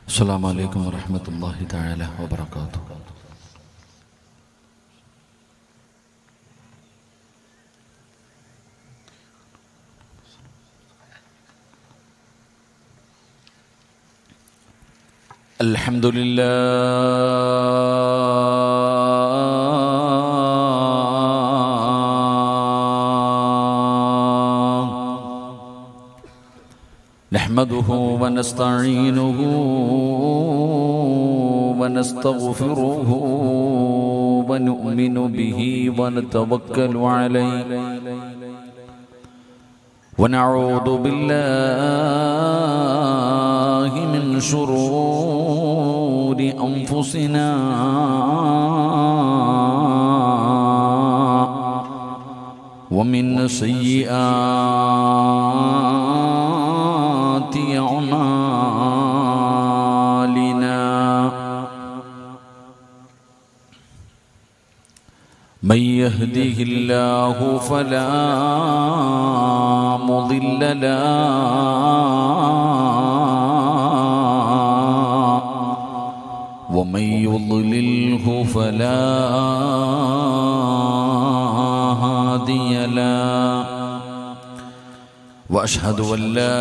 السلام عليكم ورحمة الله تعالى وبركاته. الحمد لله نحمده ونستعينه ونستغفره ونؤمن به ونتوكل عليه ونعوذ بالله من شرور أنفسنا ومن سيئات أعمالنا من يهده الله فلا مضل له ومن يضلله فلا هادي له وأشهد أن لا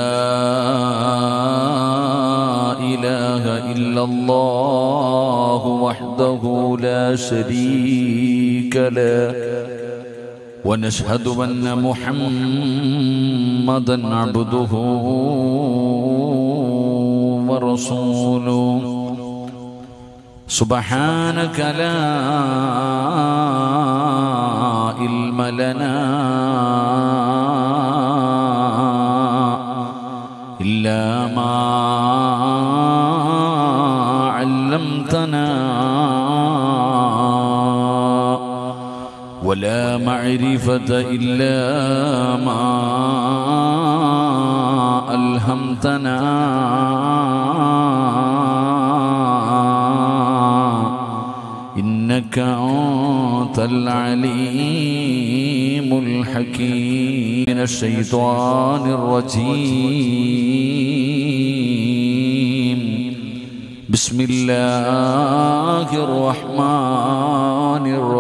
إله إلا الله وحده لا شريك له ونشهد أن محمدًا عبده ورسوله سبحانك لا علم لنا إلا ما علمتنا ولا معرفة إلا ما ألهمتنا إنك أنت العليم الحكيم من الشيطان الرجيم بسم الله الرحمن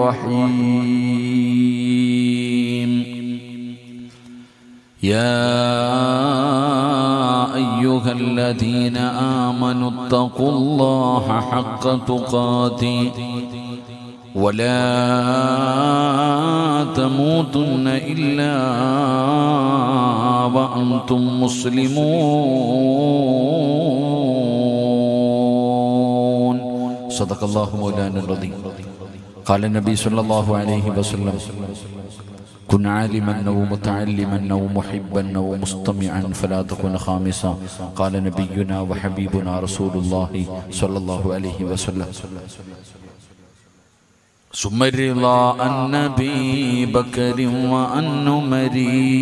الرحيم يا أيها الذين آمنوا اتقوا الله حق تقاته ولا تموتن إلا وأنتم مسلمون صدق الله مولانا العظيم. قال النبي صلى الله عليه وسلم كن عالما أو متعلما أو محبا أو مستمعا فلا تكن خامسا. قال نبينا وحبيبنا رسول الله صلى الله عليه وسلم ثم الرضا عن أبي بكر وعن عمر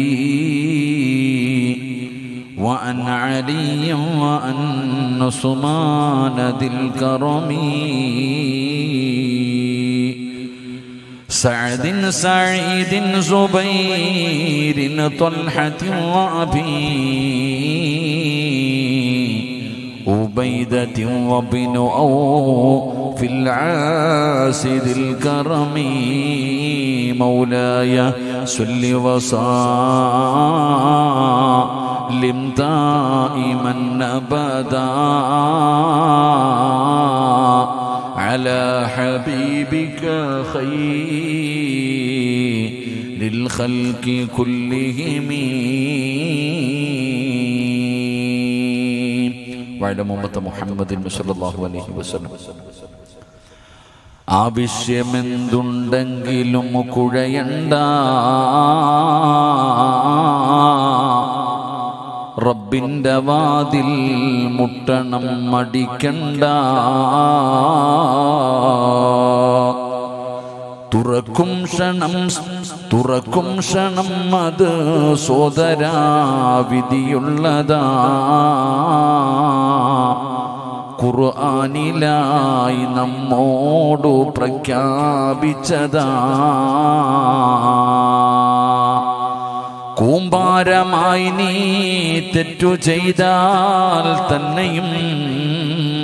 وعن علي وعن عثمان ذي الكرم سعد سعيد زبير طلحة وأبي عبيدة وابن أوف العاسر الكرم مولاي صل وسلم دائما أبدا على حبيبك خير الخلق كلهم وعلى أمة محمد صلى الله عليه وسلم. ആവശ്യമെന്തുണ്ടെങ്കിലും കുഴയണ്ട റബ്ബിന്റെ വാതിൽ മുട്ടണം മടിക്കണ്ട തുറക്കും ക്ഷണം അത് സോദരാ വിധിയുള്ളതാ ഖുർആനിലായി നമ്മോടു പ്രഖ്യാപിച്ചതാ കൂമ്പാരമായി നീ തെറ്റു ചെയ്താൽ തന്നെയും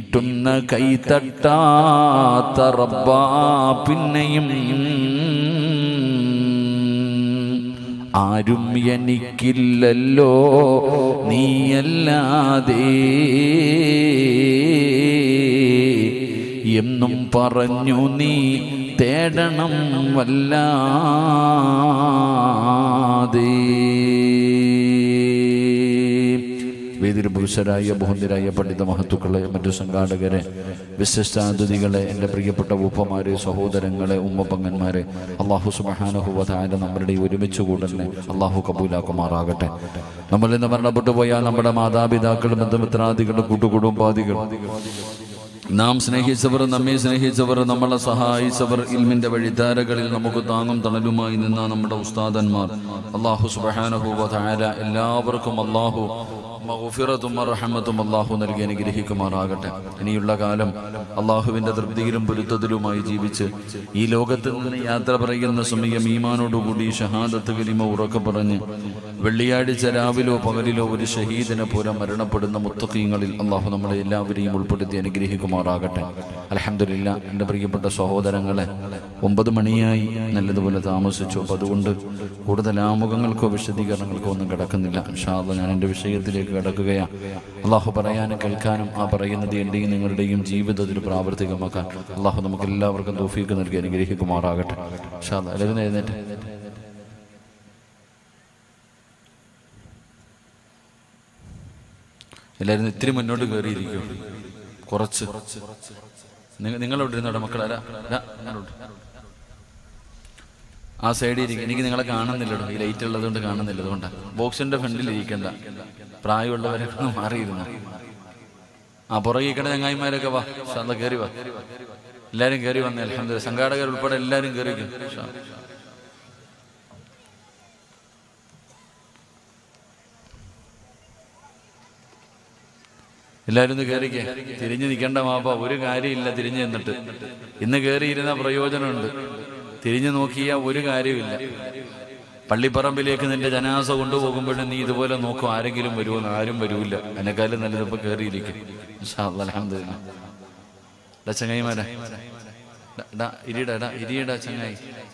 മീട്ടുന്ന കൈതട്ടാത്ത റബ്ബാ പിന്നെയും ആരും എനിക്കില്ലല്ലോ നീയല്ലാതെ എന്നും പറഞ്ഞു നീ തേടണം വല്ലാതെ. വേദിയിൽ പുരുഷരായ ബഹുന്ദരായ പണ്ഡിത മഹത്തുക്കളെ, മറ്റു സംഘാടകരെ, വിശിഷ്ടാതിഥികളെ, എൻ്റെ പ്രിയപ്പെട്ട ഉപ്പമാരെ, സഹോദരങ്ങളെ, ഉമ്മപ്പങ്ങന്മാരെ, അള്ളാഹു സുബ്ഹാനഹു വ തആല നമ്മളുടെ ഒരുമിച്ച് കൂടലിനെ അള്ളാഹു കബൂലാക്കുമാറാകട്ടെ. നമ്മളിൽ നിന്ന് മരണപ്പെട്ടു പോയാൽ നമ്മുടെ മാതാപിതാക്കൾ, ബന്ധുമിത്രാദികൾ, കൂട്ടുകുടുംബാദികൾ, നാം സ്നേഹിച്ചവർ, നമ്മെ സ്നേഹിച്ചവർ, നമ്മളെ സഹായിച്ചവർ, ഇൽമിൻ്റെ വഴിധാരകളിൽ നമുക്ക് താങ്ങും തണലുമായി നിന്ന നമ്മുടെ ഉസ്താദന്മാർ, അള്ളാഹു സുബ്ഹാനഹു വ തആല എല്ലാവർക്കും അള്ളാഹു മഗ്ഫിറത്തും റഹ്മത്തും അള്ളാഹു നൽകി അനുഗ്രഹിക്കുമാറാകട്ടെ. ഇനിയുള്ള കാലം അള്ളാഹുവിൻ്റെ തൃപ്തിയിലും പൊരുത്തത്തിലുമായി ജീവിച്ച് ഈ ലോകത്ത് നിന്ന് യാത്ര പറയുന്ന സമയം ഈമാനോടുകൂടി ഷഹാദത്ത് കലിമ ഉറക്കെ പറഞ്ഞ് വെള്ളിയാഴ്ച രാവിലോ പകലിലോ ഒരു ഷഹീദിനെ പോലെ മരണപ്പെടുന്ന മുത്തഖീങ്ങളിൽ അള്ളാഹു നമ്മളെ എല്ലാവരെയും ഉൾപ്പെടുത്തി അനുഗ്രഹിക്കുമാറാകട്ടെ. അൽഹംദുലില്ലാ, എൻ്റെ പ്രിയപ്പെട്ട സഹോദരങ്ങളെ, 9 മണിയായി, നല്ലതുപോലെ താമസിച്ചു. അപ്പോൾ അതുകൊണ്ട് കൂടുതൽ ആമുഖങ്ങൾക്കോ വിശദീകരണങ്ങൾക്കോ ഒന്നും കിടക്കുന്നില്ല. ഇൻഷാ അല്ലാഹ് ഞാൻ എൻ്റെ വിഷയത്തിലേക്ക് കിടക്കുകയാണ്. അള്ളാഹു പറയാനും കേൾക്കാനും ആ പറയുന്നത് എൻ്റെയും നിങ്ങളുടെയും ജീവിതത്തിൽ പ്രാവർത്തികമാക്കാൻ അള്ളാഹു നമുക്ക് എല്ലാവർക്കും തൗഫീഖ് നൽകി അനുഗ്രഹിക്കുമാറാകട്ടെ. ഇൻഷാ അല്ലാഹ് എല്ലാവരും എഴുന്നേറ്റ്. എല്ലാവരും ഇത്തിരി മുന്നോട്ട് കയറിയിരിക്കും. കുറച്ച് നിങ്ങളോട് ഇരുന്നോട്ടെ മക്കളെ. ആ സൈഡിൽ ഇരിക്കും. എനിക്ക് നിങ്ങളെ കാണുന്നില്ലടോ, ഈ ലൈറ്റ് ഉള്ളതുകൊണ്ട് കാണുന്നില്ല. അതുകൊണ്ടാണ് ബോക്സിന്റെ ഫ്രണ്ടിൽ ഇരിക്കണ്ട. പ്രായമുള്ളവരൊക്കെ മാറിയിരുന്നു. ആ പുറകിക്കട ചങ്ങായിമാരൊക്കെ വാ, കയറി വാ. എല്ലാവരും കയറി വന്നേ. അൽഹംദുലില്ലാ, സംഘാടകർ ഉൾപ്പെടെ എല്ലാവരും കയറിക്കും. എല്ലാവരും ഒന്ന് കയറിക്കേ. തിരിഞ്ഞു നിൽക്കേണ്ട മാപ്പ, ഒരു കാര്യമില്ല തിരിഞ്ഞു നിന്നിട്ട്. ഇന്ന് കയറിയിരുന്ന പ്രയോജനമുണ്ട്. തിരിഞ്ഞു നോക്കിയാൽ ഒരു കാര്യമില്ല. പള്ളിപ്പറമ്പിലേക്ക് നിന്റെ ജനാസ കൊണ്ടുപോകുമ്പോഴും നീ ഇതുപോലെ നോക്കും, ആരെങ്കിലും വരുമെന്ന്. ആരും വരൂല്ല. എന്നെക്കാളും നല്ലത് ഇപ്പൊ കയറിയിരിക്കും. ഇൻഷാ അല്ലാഹ്, അൽഹംദുലില്ലാ. ചങ്ങായിമാരാ, ഇരിയടാ ചങ്ങായി.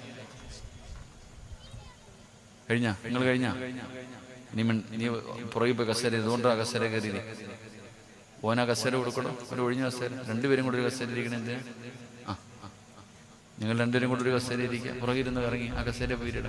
കഴിഞ്ഞ നിങ്ങൾ കഴിഞ്ഞ ഇനി പുറകെ പോയി കസേര. ഇതുകൊണ്ടാ കസേര കയറി. ഓനാ കസേര കൊടുക്കണോ? ഒരു ഒഴിഞ്ഞ കസേര. രണ്ടുപേരും കൂടെ ഒരു കസേര ഇരിക്കണേ. എന്തിനാ? നിങ്ങൾ രണ്ടുപേരും കൂടെ ഒരു കസേര ഇരിക്കുക. പുറകിരുന്ന് ഇറങ്ങി ആ കസേര പോയിടാം.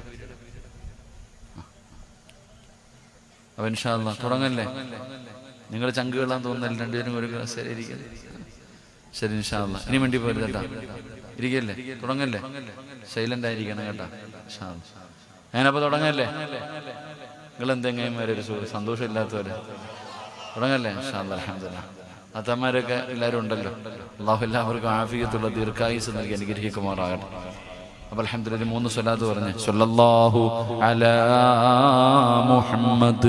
അപ്പൊ ഇൻഷാ അല്ലാഹ് തുടങ്ങല്ലേ? നിങ്ങൾ ചങ്കുകളാൻ തോന്നുന്നില്ല. രണ്ടുപേരും ഒരു കസേര ഇരിക്കുന്നത്. ശരി, ഇൻഷാ അല്ലാഹ്. ഇനി വേണ്ടി പോരുത് കേട്ടാ. ഇരിക്കല്ലേ? തുടങ്ങല്ലേ? സൈലന്റ് ആയിരിക്കണം കേട്ടാ. ഇൻഷാ അല്ലാഹ്. ഞാനപ്പോ തുടങ്ങല്ലേ? നിങ്ങൾ എന്തെങ്ങന്മാരൊരു സന്തോഷമില്ലാത്തവരെ തുടങ്ങല്ലേ? ഇൻഷാ അല്ലാഹ്, അൽഹംദുലില്ലാഹ്. അത്തന്മാരൊക്കെ എല്ലാവരും ഉണ്ടല്ലോ. അള്ളാഹു എല്ലാവർക്കും ആഫിയത്തുള്ള ദീർഘായുസ് നൽകി അനുഗ്രഹിക്കുമാറാകട്ടെ. അപ്പോൾ അൽഹംദുലില്ലാഹ് 3 സ്വലാത്ത് പറഞ്ഞ് സ്വല്ലല്ലാഹു അലാ മുഹമ്മദ്,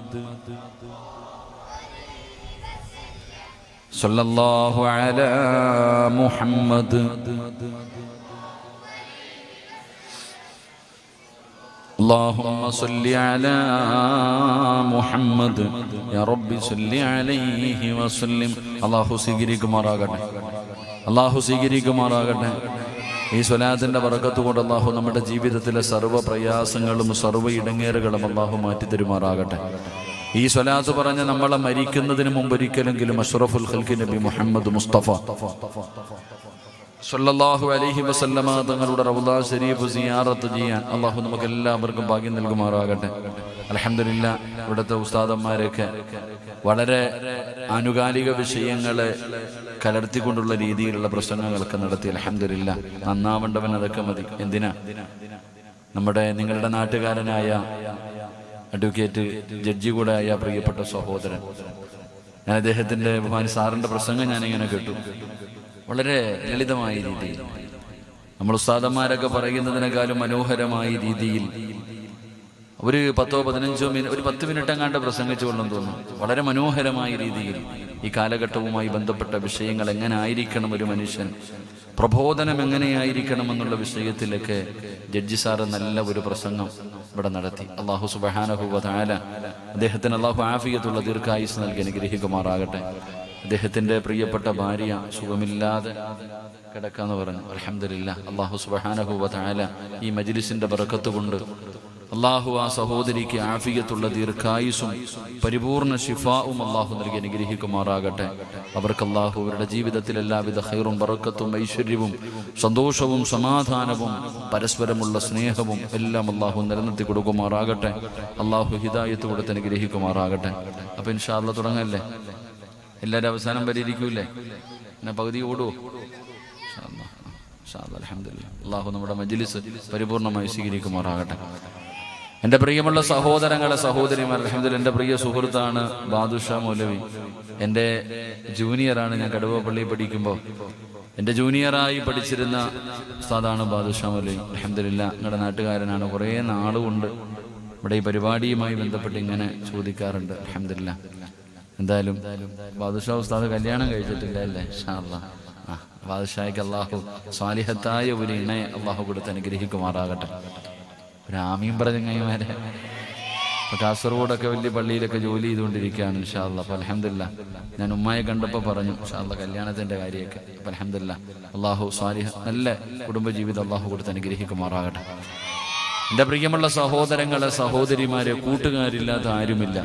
സ്വല്ലല്ലാഹു അലാ മുഹമ്മദ്, اللهم صل على محمد يا رب صل عليه وسلم. അല്ലാഹു സ്വീകരിക്കുമാറാകട്ടെ. അല്ലാഹു സ്വീകരിക്കുമാറാകട്ടെ. ഈ സ്വലാത്തിന്റെ ബറക്കത്ത് കൊണ്ട് അല്ലാഹു നമ്മുടെ ജീവിതത്തിലെ സർവ്വ പ്രയാസങ്ങളും സർവ്വ ഇടങ്ങേറുകളും അല്ലാഹു മാറ്റിത്തരുമാറാകട്ടെ. ഈ സ്വലാത്ത് പറഞ്ഞ് നമ്മളെ മരിക്കുന്നതിന് മുമ്പ് ഒരിക്കലെങ്കിലും അഷ്റഫുൽ ഖൽഖി നബി മുഹമ്മദ് മുസ്തഫ സല്ലല്ലാഹു അലൈഹി വസല്ലമ തങ്ങളുടെ റൗള ശരീഫ് സിയാറത്ത് ചെയ്യാൻ അല്ലാഹു നമുക്ക് എല്ലാവർക്കും ഭാഗ്യം നൽകുമാറാകട്ടെ. അൽഹംദുലില്ലാ, ഇവിടുത്തെ ഉസ്താദന്മാരൊക്കെ വളരെ ആനുകാലിക വിഷയങ്ങളെ കലർത്തിക്കൊണ്ടുള്ള രീതിയിലുള്ള പ്രസംഗങ്ങളൊക്കെ നടത്തി. അൽഹംദുലില്ലാ, നന്നാവേണ്ടവൻ അതൊക്കെ മതി. എന്തിനാ? നിങ്ങളുടെ നാട്ടുകാരനായ അഡ്വക്കേറ്റ് ജഡ്ജി കൂടെ ആയ പ്രിയപ്പെട്ട സഹോദരൻ, ഞാൻ അദ്ദേഹത്തിൻ്റെ ബഹുമാനി സാറിൻ്റെ പ്രസംഗം ഞാനിങ്ങനെ കേട്ടു. വളരെ ലളിതമായ രീതിയിൽ, നമ്മൾ ഉസ്താദന്മാരൊക്കെ പറയുന്നതിനേക്കാളും മനോഹരമായ രീതിയിൽ ഒരു 10-15 മിനിറ്റ്, ഒരു 10 മിനിറ്റ് എങ്ങാണ്ട് പ്രസംഗിച്ചു കൊള്ളും തോന്നുന്നു. വളരെ മനോഹരമായ രീതിയിൽ ഈ കാലഘട്ടവുമായി ബന്ധപ്പെട്ട വിഷയങ്ങൾ എങ്ങനെ ആയിരിക്കണം, ഒരു മനുഷ്യൻ പ്രബോധനം എങ്ങനെയായിരിക്കണം എന്നുള്ള വിഷയത്തിലൊക്കെ ജഡ്ജി സാറ് നല്ല ഒരു പ്രസംഗം ഇവിടെ നടത്തി. അല്ലാഹു സുബ്ഹാനഹു വ തആല അദ്ദേഹത്തിന് അല്ലാഹു ആഫിയത്തുള്ള ദീർഘായുസ് നൽകി അനുഗ്രഹിക്കുമാറാകട്ടെ. അദ്ദേഹത്തിൻ്റെ പ്രിയപ്പെട്ട ഭാര്യ സുഖമില്ലാതെ കിടക്കാന്ന് പറഞ്ഞു. അൽഹംദുലില്ലാഹ്, അല്ലാഹു സുബ്ഹാനഹു വ തആല ഈ മജ്ലിസിന്റെ ബറക്കത്ത് കൊണ്ട് അല്ലാഹു ആ സഹോദരിക്ക് ആഫിയത്തുള്ള ദീർഘായുസ്സും പരിപൂർണ ശിഫാവും അല്ലാഹു നൽകി അനുഗ്രഹിക്കുമാറാകട്ടെ. അവർക്ക് അല്ലാഹു അവരുടെ ജീവിതത്തിൽ എല്ലാവിധ ഖൈറും ബറക്കത്തും ഐശ്വര്യവും സന്തോഷവും സമാധാനവും പരസ്പരമുള്ള സ്നേഹവും എല്ലാം അല്ലാഹു നിലനിർത്തി കൊടുക്കുമാറാകട്ടെ. അല്ലാഹു ഹിദായത്ത് കൊടുത്ത് അനുഗ്രഹിക്കുമാറാകട്ടെ. അപ്പോൾ ഇൻഷാ അല്ലാഹ് തുടങ്ങല്ലേ? എല്ലാവരും അവസാനം വരെ ഇരിക്കൂലേ? എന്നെ പകുതി ഓടുവോ? അൽഹംദുലില്ലാഹ്, അല്ലാഹു നമ്മുടെ മജ്ലിസ് പരിപൂർണമായി സ്വീകരിക്കുമാറാകട്ടെ. എൻ്റെ പ്രിയമുള്ള സഹോദരങ്ങളെ, സഹോദരിമാർ, അൽഹംദുലില്ലാഹ്, എൻ്റെ പ്രിയ സുഹൃത്താണ് ബാദുഷാ മൗലവി. എൻ്റെ ജൂനിയറാണ്. ഞാൻ കടുവപ്പള്ളിയിൽ പഠിക്കുമ്പോൾ എൻ്റെ ജൂനിയറായി പഠിച്ചിരുന്ന ഉസ്താദാണ് ബാദുഷാ മൗലവി. അൽഹംദുലില്ലാഹ്, നിങ്ങളുടെ നാട്ടുകാരനാണ്. കുറേ നാളുകൊണ്ട് ഇവിടെ ഈ പരിപാടിയുമായി ബന്ധപ്പെട്ട് ഇങ്ങനെ ചോദിക്കാറുണ്ട്. അൽഹംദുലില്ലാഹ്, എന്തായാലും ബാദുഷാ ഉസ്താദ് കല്യാണം കഴിച്ചിട്ടില്ല അല്ലേ? ഇൻഷാ അല്ലാഹ്. ബാദുഷായ്ക്ക് അല്ലാഹു സ്വാലിഹത്തായ ഒരു ഇണയെ അല്ലാഹു കൊടുത്ത് അനുഗ്രഹിക്കുമാറാകട്ടെ. ഒരു ആമീൻ പറഞ്ഞ കൈമാരെ. അപ്പോൾ കാസർഗോഡൊക്കെ വലിയ പള്ളിയിലൊക്കെ ജോലി ചെയ്തുകൊണ്ടിരിക്കുകയാണ്. ഇൻഷാ അല്ലാഹ്. അപ്പോൾ അൽഹംദുലില്ലാഹ്, ഞാൻ ഉമ്മയെ കണ്ടപ്പോൾ പറഞ്ഞു ഇൻഷാ അല്ലാഹ് കല്യാണത്തിൻ്റെ കാര്യമൊക്കെ. അപ്പോൾ അൽഹംദുലില്ലാഹ്, അല്ലാഹു സ്വാലിഹ നല്ല കുടുംബജീവിതം അല്ലാഹു കൊടുത്ത് അനുഗ്രഹിക്കുമാറാകട്ടെ. എൻ്റെ പ്രിയമുള്ള സഹോദരങ്ങളെ, സഹോദരിമാരെ, കൂട്ടുകാരില്ലാത്ത ആരുമില്ല.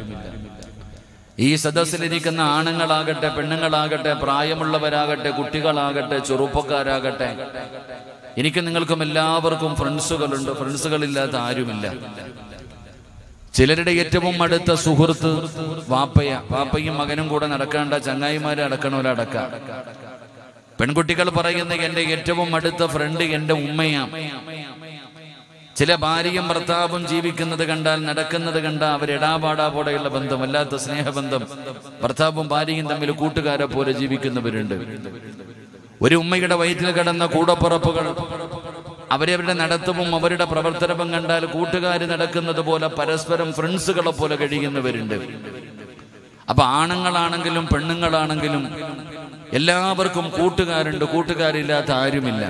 ഈ സദസ്സിലിരിക്കുന്ന ആണുങ്ങളാകട്ടെ, പെണ്ണുങ്ങളാകട്ടെ, പ്രായമുള്ളവരാകട്ടെ, കുട്ടികളാകട്ടെ, ചെറുപ്പക്കാരാകട്ടെ, എനിക്ക് നിങ്ങൾക്കും എല്ലാവർക്കും ഫ്രണ്ട്സുകളുണ്ട്. ഫ്രണ്ട്സുകളില്ലാത്ത ആരുമില്ല. ചിലരുടെ ഏറ്റവും അടുത്ത സുഹൃത്ത് വാപ്പയും മകനും കൂടെ നടക്കേണ്ട ചങ്ങായിമാരെ അടക്കണമല്ലോ അടക്കാം. പെൺകുട്ടികൾ പറയുന്ന എൻ്റെ ഏറ്റവും അടുത്ത ഫ്രണ്ട് എൻ്റെ ഉമ്മയാണ്. ചില ഭാര്യയും ഭർത്താവും ജീവിക്കുന്നത് കണ്ടാൽ, നടക്കുന്നത് കണ്ടാൽ അവരിടാപാടാ പോലെയുള്ള ബന്ധം, വല്ലാത്ത സ്നേഹബന്ധം, ഭർത്താവും ഭാര്യയും തമ്മിൽ കൂട്ടുകാരെ പോലെ ജീവിക്കുന്നവരുണ്ട്. ഒരു ഉമ്മയുടെ വയറ്റിൽ കിടന്ന കൂടപ്പുറപ്പുകൾ അവരവരുടെ നടത്തവും അവരുടെ പ്രവർത്തനവും കണ്ടാൽ കൂട്ടുകാർ നടക്കുന്നത് പോലെ പരസ്പരം ഫ്രണ്ട്സുകളെ പോലെ കഴിയുന്നവരുണ്ട്. അപ്പൊ ആണുങ്ങളാണെങ്കിലും പെണ്ണുങ്ങളാണെങ്കിലും എല്ലാവർക്കും കൂട്ടുകാരുണ്ട്. കൂട്ടുകാരില്ലാത്ത ആരുമില്ല.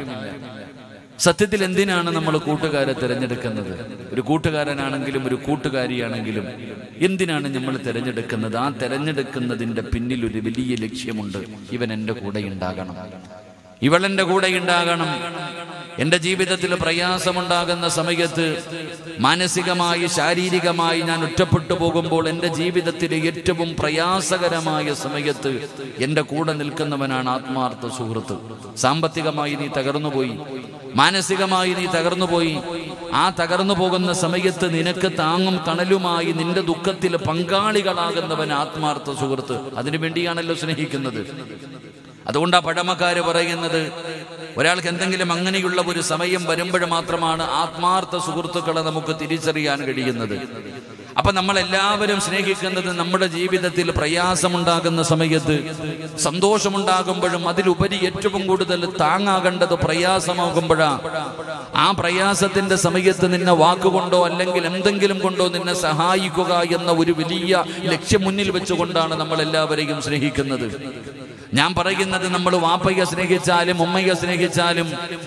സത്യത്തിൽ എന്തിനാണ് നമ്മൾ കൂട്ടുകാരെ തിരഞ്ഞെടുക്കുന്നത്? ഒരു കൂട്ടുകാരനാണെങ്കിലും ഒരു കൂട്ടുകാരിയാണെങ്കിലും എന്തിനാണ് നമ്മൾ തിരഞ്ഞെടുക്കുന്നത്? ആ തിരഞ്ഞെടുക്കുന്നതിൻ്റെ പിന്നിൽ ഒരു വലിയ ലക്ഷ്യമുണ്ട്. ഇവൻ എൻ്റെ കൂടെ ഉണ്ടാകണം, ഇവളെൻ്റെ കൂടെ ഉണ്ടാകണം. എൻ്റെ ജീവിതത്തിൽ പ്രയാസമുണ്ടാകുന്ന സമയത്ത്, മാനസികമായി ശാരീരികമായി ഞാൻ ഒറ്റപ്പെട്ടു പോകുമ്പോൾ, എൻ്റെ ജീവിതത്തിലെ ഏറ്റവും പ്രയാസകരമായ സമയത്ത് എൻ്റെ കൂടെ നിൽക്കുന്നവനാണ് ആത്മാർത്ഥ സുഹൃത്ത്. സാമ്പത്തികമായി നീ തകർന്നുപോയി, മാനസികമായി നീ തകർന്നുപോയി. ആ തകർന്നു പോകുന്ന സമയത്ത് നിനക്ക് താങ്ങും തണലുമായി നിന്റെ ദുഃഖത്തിൽ പങ്കാളികളാകുന്നവൻ ആത്മാർത്ഥ സുഹൃത്ത്. അതിനു വേണ്ടിയാണല്ലോ സ്നേഹിക്കുന്നത്. അതുകൊണ്ടാ പഴമക്കാര് പറയുന്നത്, ഒരാൾക്ക് എന്തെങ്കിലും അങ്ങനെയുള്ള ഒരു സമയം വരുമ്പോൾ മാത്രമാണ് ആത്മാർത്ഥ സുഹൃത്തുക്കളെ നമുക്ക് തിരിച്ചറിയാൻ കഴിയുന്നത്. അപ്പൊ നമ്മളെല്ലാവരും സ്നേഹിക്കുന്നത് നമ്മുടെ ജീവിതത്തിൽ പ്രയാസമുണ്ടാകുന്ന സമയത്ത്, സന്തോഷമുണ്ടാകുമ്പോഴും അതിലുപരി ഏറ്റവും കൂടുതൽ താങ്ങാകേണ്ടത് പ്രയാസമാകുമ്പോഴാണ്. ആ പ്രയാസത്തിന്റെ സമയത്ത് നിന്നെ വാക്കുകൊണ്ടോ അല്ലെങ്കിൽ എന്തെങ്കിലും കൊണ്ടോ നിന്നെ സഹായിക്കുക എന്ന ഒരു വലിയ ലക്ഷ്യം മുന്നിൽ വെച്ചുകൊണ്ടാണ് നമ്മൾ എല്ലാവരെയും സ്നേഹിക്കുന്നത്. ഞാൻ പറയുന്നത്, നമ്മൾ വാപ്പയെ സ്നേഹിച്ചാലും ഉമ്മയെ സ്നേഹിച്ചാലും,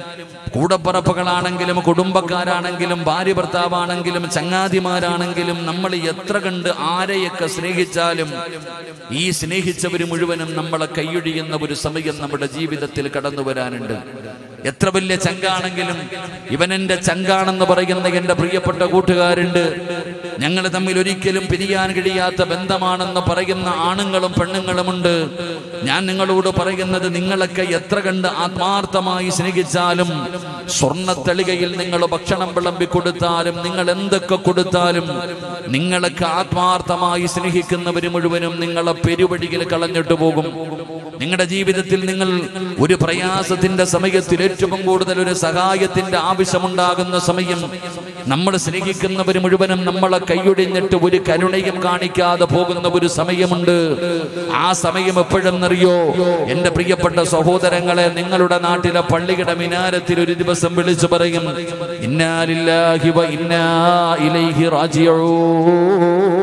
കൂടപ്പറപ്പുകളാണെങ്കിലും കുടുംബക്കാരാണെങ്കിലും ഭാര്യ ഭർത്താവാണെങ്കിലും ചങ്ങാതിമാരാണെങ്കിലും, നമ്മൾ എത്ര കണ്ട് ആരെയൊക്കെ സ്നേഹിച്ചാലും ഈ സ്നേഹിച്ചവർ മുഴുവനും നമ്മളെ കൈയൊഴിയുന്ന ഒരു സമയം നമ്മുടെ ജീവിതത്തിൽ കടന്നു വരാനുണ്ട്. എത്ര വലിയ ചങ്കാണെങ്കിലും ഇവൻ എൻ്റെ ചങ്കാണെന്ന് പറയുന്ന എൻ്റെ പ്രിയപ്പെട്ട കൂട്ടുകാരുണ്ട്. ഞങ്ങൾ തമ്മിൽ ഒരിക്കലും പിരിയാൻ കഴിയാത്ത ബന്ധമാണെന്ന് പറയുന്ന ആണുങ്ങളും പെണ്ണുങ്ങളുമുണ്ട്. ഞാൻ നിങ്ങളോട് പറയുന്നത്, നിങ്ങളൊക്കെ എത്ര കണ്ട് ആത്മാർത്ഥമായി സ്നേഹിച്ചാലും, സ്വർണ്ണത്തളികയിൽ നിങ്ങൾ ഭക്ഷണം വിളമ്പി കൊടുത്താലും, നിങ്ങൾ എന്തൊക്കെ കൊടുത്താലും, നിങ്ങളൊക്കെ ആത്മാർത്ഥമായി സ്നേഹിക്കുന്നവർ മുഴുവനും നിങ്ങളെ പെരുവഴിയിൽ കളഞ്ഞിട്ട് പോകും. നിങ്ങളുടെ ജീവിതത്തിൽ നിങ്ങൾ ഒരു പ്രയാസത്തിന്റെ സമയത്തിൽ, ഏറ്റവും കൂടുതൽ ഒരു സഹായത്തിന്റെ ആവശ്യമുണ്ടാകുന്ന സമയം, നമ്മൾ സ്നേഹിക്കുന്നവർ മുഴുവനും നമ്മളെ കൈയൊടിഞ്ഞിട്ട് ഒരു കരുണയും കാണിക്കാതെ പോകുന്ന ഒരു സമയമുണ്ട്. ആ സമയം എപ്പോഴെന്നറിയോ? എന്റെ പ്രിയപ്പെട്ട സഹോദരങ്ങളെ, നിങ്ങളുടെ നാട്ടിലെ പള്ളിയുടെ മിനാരത്തിൽ ഒരു ദിവസം വിളിച്ചു പറയും, ഇന്നാ ലില്ലാഹി വ ഇന്നാ ഇലൈഹി റാജിഊൻ.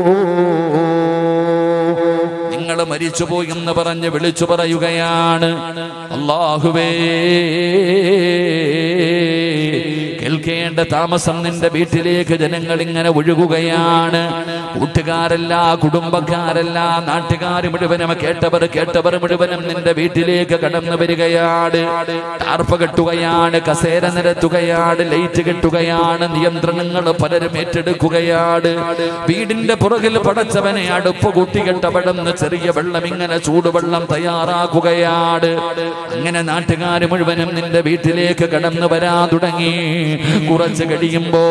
നിങ്ങൾ മരിച്ചുപോയി എന്ന് പറഞ്ഞ് വിളിച്ചു പറയുകയാണ്, അല്ലാഹുവേ കേൾക്കേണ്ട താമസം നിന്റെ വീട്ടിലേക്ക് ജനങ്ങൾ ഇങ്ങനെ ഒഴുകുകയാണ്. കൂട്ടുകാരല്ല, കുടുംബക്കാരല്ല, നാട്ടുകാർ മുഴുവനും കേട്ടവർ മുഴുവനും നിന്റെ വീട്ടിലേക്ക് കടന്നു വരികയാണ്. ടാർപ്പ കെട്ടുകയാണ്, കസേര നിരത്തുകയാണ്, ലൈറ്റ് കെട്ടുകയാണ്, നിയന്ത്രണങ്ങൾ പലരും ഏറ്റെടുക്കുകയാണ്. വീടിന്റെ പുറകിൽ പടച്ചവനെ അടുപ്പ് കൂട്ടികെട്ടവിടുന്ന് ചെറിയ വെള്ളം ഇങ്ങനെ ചൂടുവെള്ളം തയ്യാറാക്കുകയാണ്. അങ്ങനെ നാട്ടുകാർ മുഴുവനും നിന്റെ വീട്ടിലേക്ക് കടന്നു വരാൻ തുടങ്ങി. കുറച്ച് കഴിയുമ്പോ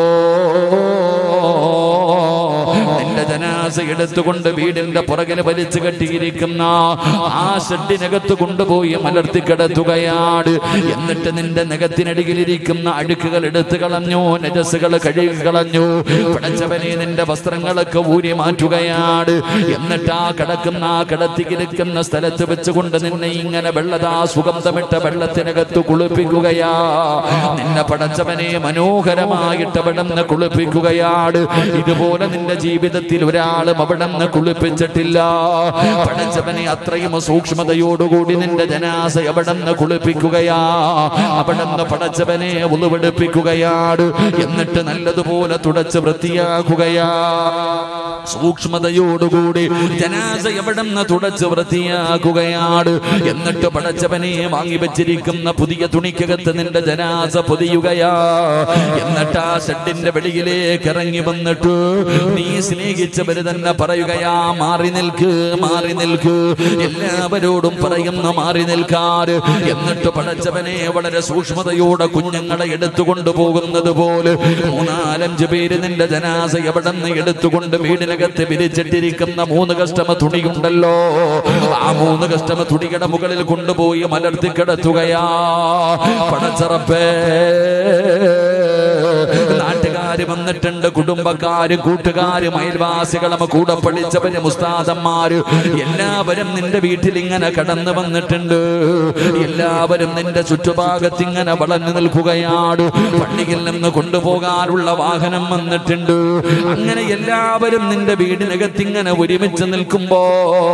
നിന്റെ ജനാസ എടുത്തുകൊണ്ട് വീടിന്റെ പുറകിന് വലിച്ചു കെട്ടിയിരിക്കുന്ന ആ ഷെഡിനകത്ത് കൊണ്ടുപോയി മലർത്തി കിടത്തുകയാണ്. എന്നിട്ട് നിന്റെ നഖത്തിനടിയിലിരിക്കുന്ന അഴുക്കുകൾ എടുത്തു കളഞ്ഞു, നജസുകൾ കഴുകി കളഞ്ഞു. പടച്ചവനെ നിന്റെ വസ്ത്രങ്ങളൊക്കെ ഊരി മാറ്റുകയാണ്. എന്നിട്ട് ആ കിടത്തിയിരിക്കുന്ന സ്ഥലത്ത് വെച്ചുകൊണ്ട് നിന്നെ ഇങ്ങനെ സുഗന്ധമിട്ട വെള്ളത്തിനകത്ത് കുളിപ്പിക്കുകയാ. നിന്നെ പടച്ചവനെ മനോഹരമായിട്ട് അവിടുന്ന് കുളിപ്പിക്കുകയാണ്. ഇതുപോലെ നിന്റെ ജീവിതത്തിൽ ഒരാളും അവിടുന്ന് കുളിപ്പിച്ചിട്ടില്ല. പടച്ചവനെ അത്രയും സൂക്ഷ്മതയോടുകൂടി നിന്റെ ജനാസ അവിടുന്ന് കുളിപ്പിക്കുകയാ. അവിടുന്ന് പടച്ചവനെ ഉളുവെടുപ്പിക്കുകയാണ്. എന്നിട്ട് നല്ലതുപോലെ തുടച്ച് വൃത്തിയാക്കുകയാ. സൂക്ഷ്മതയോടുകൂടി ജനാസ അവിടുന്ന് തുടച്ച് വൃത്തിയാക്കുകയാണ്. എന്നിട്ട് പടച്ചവനെ വാങ്ങി വെച്ചിരിക്കുന്ന പുതിയ തുണിക്കകത്ത് നിന്റെ ജനാസ പൊതിയുകയാ. എന്നിട്ട് ആ ഷെഡിന്റെ വെളിയിലേക്ക് ഇറങ്ങി വന്നിട്ട് നീ സ്നേഹിച്ചവര് തന്നെ പറയുകയാ, മാറി നിൽക്ക്, മാറി നിൽക്ക്. എല്ലാവരോടും പറയുന്ന മാറി നിൽക്കാറ്. എന്നിട്ട് പടച്ചവനെ വളരെ സൂക്ഷ്മതയോടെ കുഞ്ഞുങ്ങളെ എടുത്തുകൊണ്ടു പോകുന്നത് പോലെ 3-5 പേര് നിന്റെ ജനാസ എവിടെന്ന് എടുത്തുകൊണ്ട് വീടിനകത്ത് വിരിച്ചിട്ടിരിക്കുന്ന 3 കഷ്ടമ തുണിയുണ്ടല്ലോ, ആ 3 കഷ്ടമ തുണിയുടെ മുകളിൽ കൊണ്ടുപോയി മലർത്തി കിടത്തുകയാ. പടച്ചറപ്പേ, നാട്ടുകാര് വന്നിട്ടുണ്ട്, കുടുംബക്കാര്, കൂട്ടുകാര്, അയൽവാസികളും കൂടെ പഠിച്ചവര്, മുസ്താദന്മാര് എല്ലാവരും നിന്റെ വീട്ടിൽ ഇങ്ങനെ കടന്നു വന്നിട്ടുണ്ട്. എല്ലാവരും നിന്റെ ചുറ്റുഭാഗത്ത് ഇങ്ങനെ വളർന്നു നിൽക്കുകയാണ്. പള്ളിയിൽ നിന്ന് കൊണ്ടുപോകാനുള്ള വാഹനം വന്നിട്ടുണ്ട്. അങ്ങനെ എല്ലാവരും നിന്റെ വീടിനകത്ത് ഇങ്ങനെ ഒരുമിച്ച് നിൽക്കുമ്പോ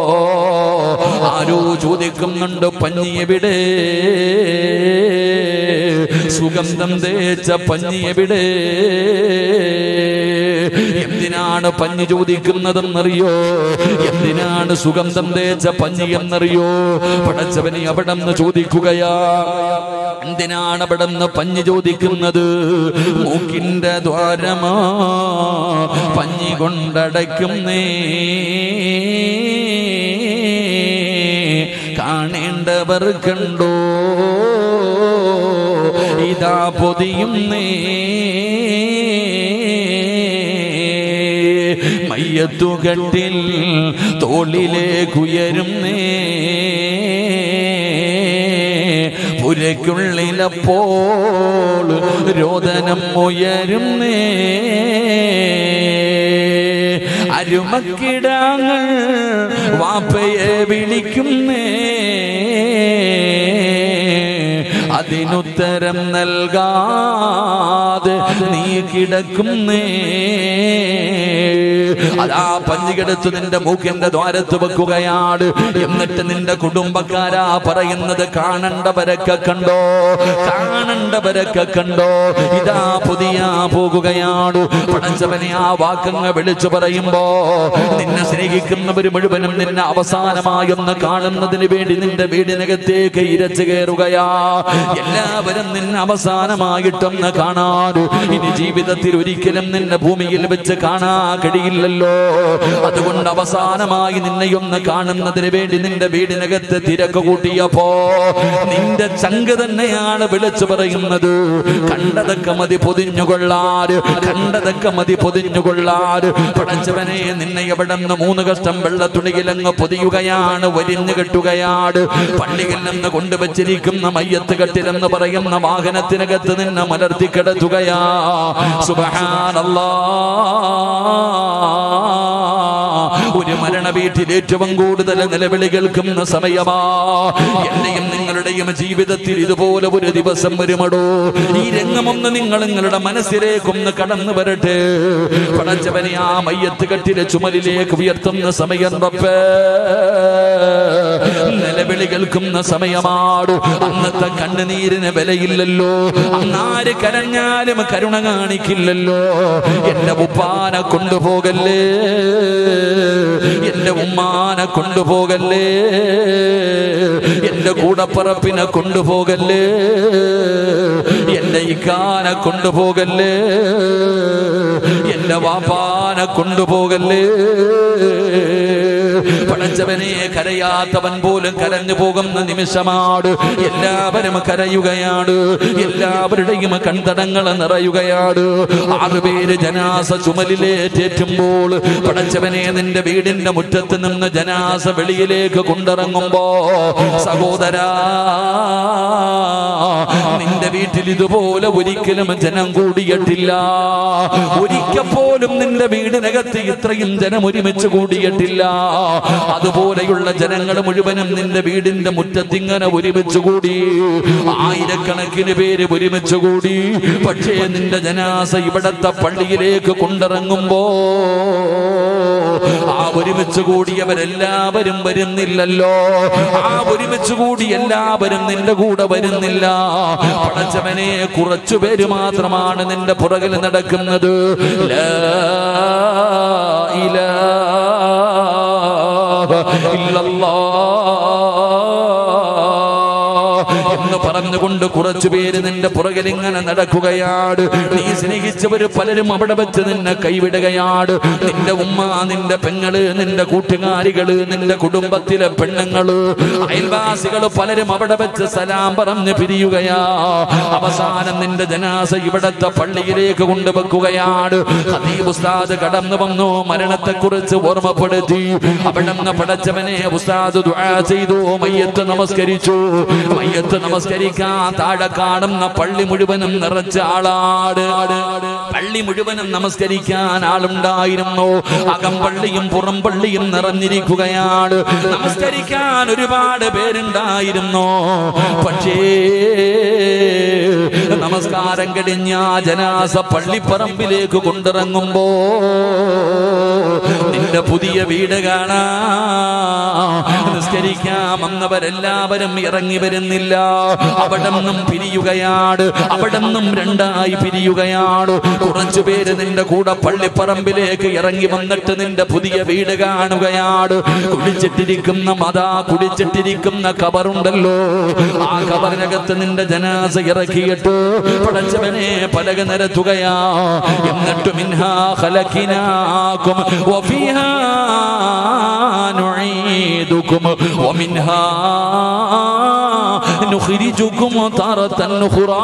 ആരോ ചോദിക്കുന്നുണ്ട്, പഞ്ഞി എവിടെ? സുഗന്ധം തേച്ച പഞ്ഞി എവിടെ? എന്തിനാണ് പഞ്ഞി ചോദിക്കുന്നതെന്നറിയോ? എന്തിനാണ് സുഗന്ധം തേച്ച പഞ്ഞി എന്നറിയോ? പടച്ചവനെ അവിടെന്ന് ചോദിക്കുകയാ. എന്തിനാണ് അവിടെന്ന് പഞ്ഞി ചോദിക്കുന്നത്? മൂക്കിന്റെ ദ്വാരമാ പഞ്ഞി കൊണ്ടടയ്ക്കുന്നേ, കാണേണ്ടവർ കണ്ടോ ഇതാ പൊതിയുന്നേ, മയ്യത്തുകട്ടിൽ തോളിലേക്കുയരുന്നേ, പുരയ്ക്കുള്ളിലപ്പോൾ രോദനം ഉയരുന്നേ, അരുമക്കിടാങ്ങൾ വാപ്പയെ വിളിക്കുന്നേ, അതിനുത്തരം നൽകാതെ നീ കിടക്കുന്നേ. അതാ പഞ്ഞികെടുത്ത് നിന്റെ മൂക്കിന്റെ ദ്വാരത്ത് വെക്കുകയാണ്. എന്നിട്ട് നിന്റെ കുടുംബക്കാരാ പറയുന്നത്, കാണണ്ടവരൊക്കെ കണ്ടോ, കാണണ്ടവരൊക്കെ കണ്ടോ, ഇതാ പുതിയ പോകുകയാണ്. പടച്ചവനെ ആ വാക്കങ്ങ് വിളിച്ചു പറയുമ്പോ നിന്നെ സ്നേഹിക്കുന്നവര് മുഴുവനും നിന്നെ അവസാനമായൊന്ന് കാണുന്നതിന് വേണ്ടി നിന്റെ വീടിനകത്തേക്ക് ഇരച്ചു കയറുകയാ. എല്ലാവരും നിന്നെ അവസാനമായിട്ടൊന്ന് കാണാൻ ഇനി ജീവിതത്തിൽ ഒരിക്കലും നിന്നെ ഭൂമിയിൽ വെച്ച് കാണാൻ കഴിയില്ലല്ലോ. അതുകൊണ്ട് അവസാനമായി നിന്നെയൊന്ന് കാണുന്നതിന് വേണ്ടി നിന്റെ വീടിനകത്ത് തിരക്ക് കൂട്ടിയപ്പോ നിന്റെ ചങ്ക് തന്നെയാണ് വിളിച്ചു പറയുന്നത്, കണ്ടതൊക്കെ മതി പൊതിഞ്ഞുകൊള്ളാറ്, കണ്ടതൊക്കെ മതി പൊതിഞ്ഞുകൊള്ളാറ്. പടച്ചവനെ, നിന്നെ എവിടെന്ന് 3 കഷ്ടം വെള്ളത്തുണിയിലങ്ങ് പൊതിയുകയാണ്, വരിഞ്ഞു കെട്ടുകയാണ്. പള്ളിയിൽ നിന്ന് കൊണ്ടുവച്ചിരിക്കുന്ന മയ്യത്ത് കെട്ടിലെന്ന് പറയുന്ന വാഹനത്തിനകത്ത് നിന്നെ മലർത്തി കിടത്തുകയാ. സുബ്ഹാനല്ലാഹ്, ഒരു മരണ വീട്ടിൽ ഏറ്റവും കൂടുതൽ നിലവിളി കേൾക്കുന്ന സമയമാ. എന്റെയും നിങ്ങളുടെയും ജീവിതത്തിൽ ഇതുപോലെ ഒരു ദിവസം വരുമടോ. ഈ രംഗമൊന്ന് നിങ്ങളുടെ മനസ്സിലേക്കൊന്ന് കടന്നു വരട്ടെ. പടച്ചവനെ, ആ മയ്യത്ത് കെട്ടിലെ ചുമലിലേക്ക് ഉയർത്തുന്ന സമയം റബ്ബേ, നിലവിളി കേൾക്കുന്ന സമയമാണ്. അന്നത്തെ കണ്ണുനീരിന് വിലയില്ലല്ലോ. അന്നാര് കരഞ്ഞാലും കരുണ കാണിക്കില്ലല്ലോ. എന്റെ ഉപ്പാനെ കൊണ്ടുപോകല്ലേ, എന്റെ ഉമ്മാനെ കൊണ്ടുപോകല്ലേ, എന്റെ കൂടപ്പറപ്പിനെ കൊണ്ടുപോകല്ലേ, എന്റെ ഇക്കാനെ കൊണ്ടുപോകല്ലേ, എന്റെ വാപ്പാനെ കൊണ്ടുപോകല്ലേ. പടച്ചവനെ, കരയാത്തവൻ പോലും കരഞ്ഞു പോകുന്ന നിമിഷമാണ്. എല്ലാവരും കരയുകയാണ്, എല്ലാവരുടെയും കൺതടങ്ങൾ നിറയുകയാണ്. 6 പേര് ജനാസ ചുമലിലേറ്റേറ്റുമ്പോൾ പടച്ചവനെ, നിന്റെ വീടിന്റെ മുറ്റത്ത് നിന്ന് ജനാസ വെളിയിലേക്ക് കൊണ്ടിറങ്ങുമ്പോ സഹോദരാ, നിന്റെ വീട്ടിൽ ഇതുപോലെ ഒരിക്കലും ജനം കൂടിയിട്ടില്ല. ഒരിക്കൽ പോലും നിന്റെ വീടിനകത്ത് ഇത്രയും ജനം ഒരുമിച്ച് കൂടിയിട്ടില്ല. അതുപോലെയുള്ള ജനങ്ങൾ മുഴുവനും നിന്റെ വീടിന്റെ മുറ്റത്തിങ്ങനെ ഒരുമിച്ച് കൂടി. 1000കണക്കിന് പേര് ഒരുമിച്ച് കൂടി. പക്ഷേ നിന്റെ ജനാസ ഇവിടത്തെ പള്ളിയിലേക്ക് കൊണ്ടിറങ്ങുമ്പോ ആ ഒരുമിച്ച് കൂടിയവരെല്ലാവരും വരുന്നില്ലല്ലോ. ആ ഒരുമിച്ച് കൂടി എല്ലാവരും നിന്റെ കൂടെ വരുന്നില്ല. പടച്ചവനെ, കുറച്ചുപേര് മാത്രമാണ് നിന്റെ പുറകിൽ നടക്കുന്നത്. ലാ ഇലാഹ ഇല്ലല്ലാഹ് എന്ന് പറഞ്ഞുകൊണ്ട് കുറച്ചുപേര് നിന്റെ പുറകിൽ ഇങ്ങനെ നടക്കുകയാണ്. നീ സ്നേഹിച്ചവര് പലരും അവിടെ വെച്ച് നിന്നെ കൈവിടുകയാണ്. നിന്റെ ഉമ്മ, നിന്റെ പെങ്ങള്, നിന്റെ കൂട്ടുകാരികള്, നിന്റെ കുടുംബത്തിലെ പെണ്ണുങ്ങള്, അയൽവാസികള് പലരും അവിടെ വെച്ച് സലാം പറഞ്ഞ് പിരിയുകയാ. അവസാനം നിന്റെ ജനാസ ഇവിടത്തെ പള്ളിയിലേക്ക് കൊണ്ടുവെക്കുകയാണ്. ഖതീബ് ഉസ്താദ് കടന്നു വന്നു, മരണത്തെക്കുറിച്ച് ഓർമ്മപ്പെടുത്തി. അവിടെ നിന്ന് പടച്ചവനെ ഉസ്താദ് ദുആ ചെയ്തു, മയ്യത്ത് നമസ്കരിച്ചു. മയ്യത്ത് നമസ്കരിക്കാൻ താഴെ കാണുന്ന പള്ളി മുഴുവനും നിറച്ച ആളാട്. പള്ളി മുഴുവനും നമസ്കരിക്കാൻ ആളുണ്ടായിരുന്നു. അകംപള്ളിയും പുറം പള്ളിയും നിറഞ്ഞിരിക്കുകയാണ്. നമസ്കരിക്കാൻ ഒരുപാട് പേരുണ്ടായിരുന്നു. പക്ഷേ നമസ്കാരം കഴിഞ്ഞ ജനാസ പള്ളിപ്പറമ്പിലേക്ക് കൊണ്ടിറങ്ങുമ്പോ നിന്റെ പുതിയ വീട് കാണാ. നിസ്കരിക്കാൻ വന്നവരെല്ലാവരും ഇറങ്ങി വരുന്നില്ല. അവിടെ നിന്നും പിരിയുകയാണ്. അവിടെ നിന്നും രണ്ടായി പിരിയുകയാണ്. കുറച്ചു പേര് നിന്റെ കൂടെ പള്ളിപ്പറമ്പിലേക്ക് ഇറങ്ങി വന്നിട്ട് നിന്റെ പുതിയ വീട് കാണുകയാണ്. കുടിച്ചിട്ടിരിക്കുന്ന കബറുണ്ടല്ലോ, ആ കബറിനകത്ത് നിന്റെ ജനാസ ഇറക്കിയിട്ട് പടച്ചവനെ പലക നിരത്തുകയാ. എന്നിട്ട് മിൻഹാ ഖലഖനാകും വഫീഹാ നുഈദുകും വമിൻഹാ നുഖ്രിജുകും താറതൻ ഉഖ്റാ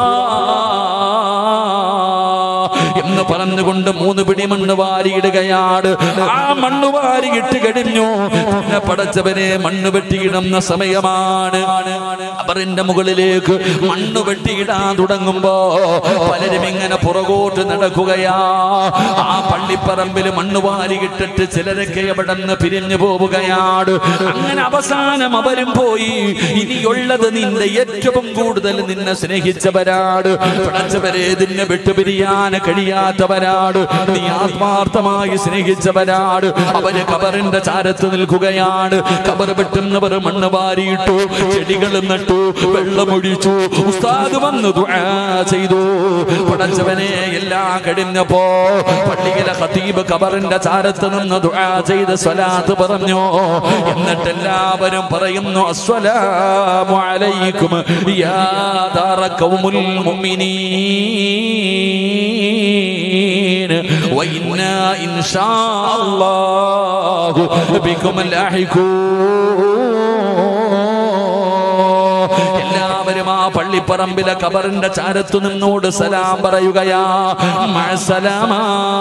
എന്ന് പറഞ്ഞുകൊണ്ട് 3 പിടി മണ്ണ് വാരിയിടുകയാണ്. ആ മണ്ണ് വാരിയിട്ട് കഴിഞ്ഞു. പിന്നെ പടച്ചവനെ, മണ്ണ് വെട്ടിയിടുന്ന സമയമാണ്. അവറിന്റെ മുകളിലേക്ക് മണ്ണ് വെട്ടിയിടാൻ തുടങ്ങുമ്പോ പലരും ഇങ്ങനെ പുറകോട്ട് നടക്കുകയാ. ആ പള്ളിപ്പറമ്പിൽ മണ്ണ് വാരിയിട്ടിട്ട് ചിലരൊക്കെ അവിടെ നിന്ന് പിരിഞ്ഞു പോവുകയാണ്. അങ്ങനെ അവസാനം അവരും പോയി. ഇനിയുള്ളത് നിന്റെ ഏറ്റവും കൂടുതൽ നിന്നെ സ്നേഹിച്ചവരാണ്. പടച്ചവരെ, നിന്നെ വിട്ടുപിരിയാൻ കഴിയാത്തവരാണ്. നീ ആത്മാർത്ഥമായി സ്നേഹിച്ചവരാണ്. അവര് കബറിന്റെ ചാരത്ത് നിൽക്കുകയാണ്. കബർ വെട്ടുന്നവർ മണ്ണ് വാരിയിട്ടു, ചെടികൾ നട്ടു, വെള്ളമൊഴിച്ചു. ഉസ്താദ് വന്ന് ദുആ ചെയ്തു. പടച്ചവനെ, എല്ലാം കഴിഞ്ഞപ്പോ പള്ളിയിലെ ഖതീബ് കബറിന്റെ ചാരത്ത് നിന്ന് ദുആ ചെയ്ത് സ്വലാത്ത് പറഞ്ഞു. എന്നിട്ട് എല്ലാവരും പറയുന്നു, അസ്സലാമു അലൈക്കും യാ ദാറ ഖൗമുൽ മുഅ്മിനീൻ വഇന്നാ ഇൻഷാ അല്ലാഹു ബികും ലാഹിഖൂൻ. എല്ലാവരും ആ പള്ളിപ്പറമ്പിലെ കബറിന്റെ ചാരത്തു നിന്നോട് സലാം പറയുകയാ. മഅസലാമ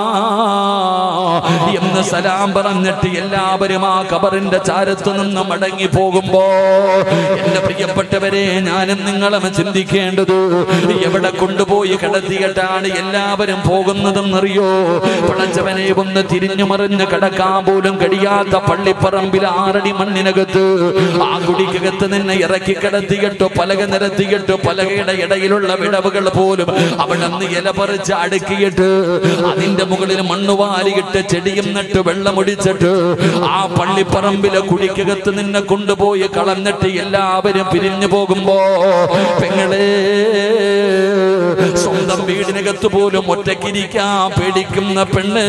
എന്ന് സലാം പറഞ്ഞിട്ട് എല്ലാവരും ആ കബറിന്റെ ചാരത്തു നിന്ന് മടങ്ങി പോകുമ്പോ എന്റെ പ്രിയപ്പെട്ടവരെ, ഞാനും നിങ്ങളും ചിന്തിക്കേണ്ടത്, എവിടെ കൊണ്ടുപോയി കിടത്തിയിട്ടാണ് എല്ലാവരും പോകുന്നതെന്നറിയോ? പടച്ചവനെ, ഒന്ന് തിരിഞ്ഞു മറിഞ്ഞ് കിടക്കാൻ പോലും കഴിയാത്ത പള്ളിപ്പറമ്പിൽ 6 അടി മണ്ണിനകത്ത് ആ കുടിക്കകത്ത് നിന്നെ ഇറക്കി കിടത്തിയിട്ടോ പലക നിരത്തിയിട്ട് അടുക്കിയിട്ട് പലകയുടെ ഇടയിലുള്ള വിടവുകൾ പോലും അവിടെ നിന്ന് ഇല പറിച്ച് അടുക്കിയിട്ട് അതിന്റെ മുകളിൽ മണ്ണ് വാരിയിട്ട് ചെടിയും നട്ട് വെള്ളമൊടിച്ചിട്ട് ആ പള്ളിപ്പറമ്പിലെ കുഴിക്കകത്ത് നിന്നെ കൊണ്ടുപോയി കളഞ്ഞിട്ട് എല്ലാവരും പിരിഞ്ഞു പോകുമ്പോ പെങ്ങളെ സ്വന്തം വീടിനകത്ത് പോലും ഒറ്റയ്ക്കിരിക്കാൻ പേടിക്കുന്ന പെണ്ണ്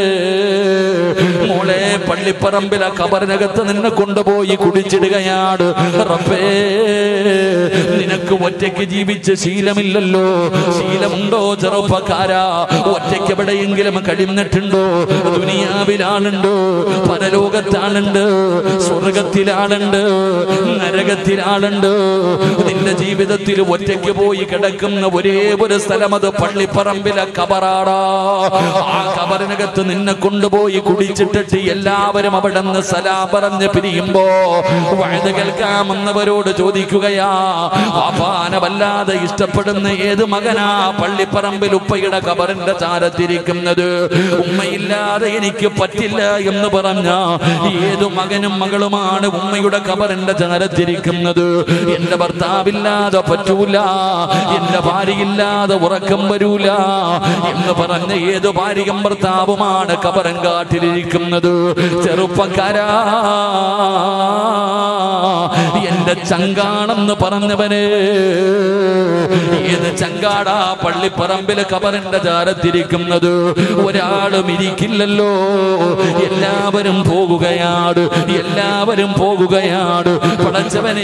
മോളെ പള്ളിപ്പറമ്പിലെ കബറിനകത്ത് നിന്നെ കൊണ്ടുപോയി കുടിച്ചിടുകയാണ്. റബ്ബേ നിനക്ക് ഒറ്റയ്ക്ക് ജീവിച്ച് ശീലമില്ലല്ലോ. ശീലമുണ്ടോ ചെറുപ്പക്കാരാ? ഒറ്റയ്ക്ക് എവിടെയെങ്കിലും കഴിഞ്ഞിട്ടുണ്ടോ? ദുനിയാവിലാളുണ്ട്, പരലോകത്താളുണ്ട്, സ്വർഗത്തിലാളുണ്ട്, നരകത്തിലാളുണ്ട്. നിന്റെ ജീവിതത്തിൽ ഒറ്റയ്ക്ക് പോയി കിടക്കുന്ന ഒരേ ഒരു സ്ഥലം അത് പള്ളിപ്പറമ്പിലെ കബറാടാ. ആ കബറിനകത്ത് നിന്നെ കൊണ്ടുപോയി കുടിച്ചിട്ടിട്ട് എല്ലാവരും അവിടെ നിന്ന് സലാം പറഞ്ഞ് പിരിയുമ്പോ വഴുത് കേൾക്കാമെന്നവരോട് ചോദിക്കുകയാ, പാപ്പാനെ വല്ലാതെ ഇഷ്ടപ്പെടുന്ന ഏത് മകനാ പള്ളിപ്പറമ്പിൽ ഉപ്പയുടെ കബറിന്റെ ചാരത്തിരിക്കുന്നത്? ഉമ്മയില്ലാതെ എനിക്ക് പറ്റില്ല എന്ന് പറഞ്ഞ ഏതു മകനും മകളുമാണ് ഉമ്മയുടെ കബറിന്റെ ചാരത്തിരിക്കുന്നത്? എന്റെ ഭർത്താവില്ലാതെ പറ്റൂല, എന്റെ ഭാര്യയില്ലാതെ ഉറക്കം വരൂല എന്ന് പറഞ്ഞ ഏത് ഭാര്യയും ഭർത്താവുമാണ് കബറൻ കാട്ടിലിരിക്കുന്നത്? ചെറുപ്പക്കാരാ, എന്റെ ചങ്കാണെന്ന് പറഞ്ഞവനെ ഏത് ചങ്കാടാ പള്ളിപ്പറമ്പിലെ കബറിന്റെ ചാരത്തിരിക്കുന്നത്? ഒരാളും ഇരിക്കില്ലല്ലോ. എല്ലാവരും പോകുകയാണ്, എല്ലാവരും പോകുകയാണ്. പടച്ചവനെ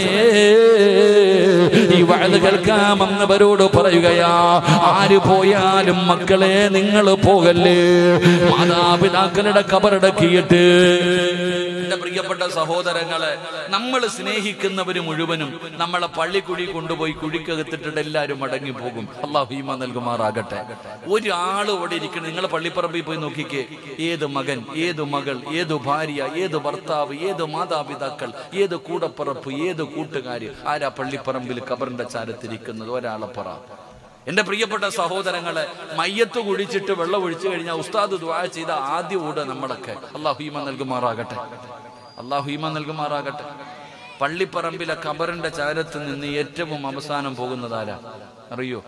ഈ വഅദ് കേൾക്കാമെന്നവരോട് പറയുകയാ, ആര് പോയാലും മക്കളെ നിങ്ങൾ പോകല്ലേ. മാതാപിതാക്കളുടെ കബറടക്കിയിട്ട് എന്റെ പ്രിയപ്പെട്ട സഹോദരങ്ങളെ, നമ്മൾ സ്നേഹിക്കുന്നവര് മുഴുവനും നമ്മളെ പള്ളിക്കുഴി കൊണ്ടുപോയി കുഴിക്കകത്തിട്ടിട്ട് എല്ലാവരും മടങ്ങി പോകും. അല്ലാഹു ഈമാൻ നൽകുമാറാകട്ടെ. ഒരാൾ ഇവിടെ ഇരിക്കണം. നിങ്ങൾ പള്ളിപ്പറമ്പിൽ പോയി നോക്കിക്കേ, ഏത് മകൻ, ഏത് മകൾ, ഏത് ഭാര്യ, ഏത് ഭർത്താവ്, ഏത് മാതാപിതാക്കൾ, ഏത് കൂടപ്പറപ്പ്, ഏത് കൂട്ടുകാര്, ആരാ പള്ളിപ്പറമ്പിൽ കബറിന്റെ ചാരത്തിരിക്കുന്നത്? ഒരാളെ പറ. എന്റെ പ്രിയപ്പെട്ട സഹോദരങ്ങളെ, മയ്യത്ത് കുഴിച്ചിട്ട് വെള്ളം ഒഴിച്ചു കഴിഞ്ഞാൽ ഉസ്താദ് ദുആ ചെയ്ത ആദ്യ ഓട് നമ്മളൊക്കെ. അല്ലാഹു ഈമാൻ നൽകുമാറാകട്ടെ, അല്ലാഹു ഈമാൻ നൽകുമാറാകട്ടെ. പള്ളിപ്പറമ്പിലെ കബറിന്റെ ചാരത്ത് നിന്ന് ഏറ്റവും അവസാനം പോകുന്നതാരാ അറിയോ?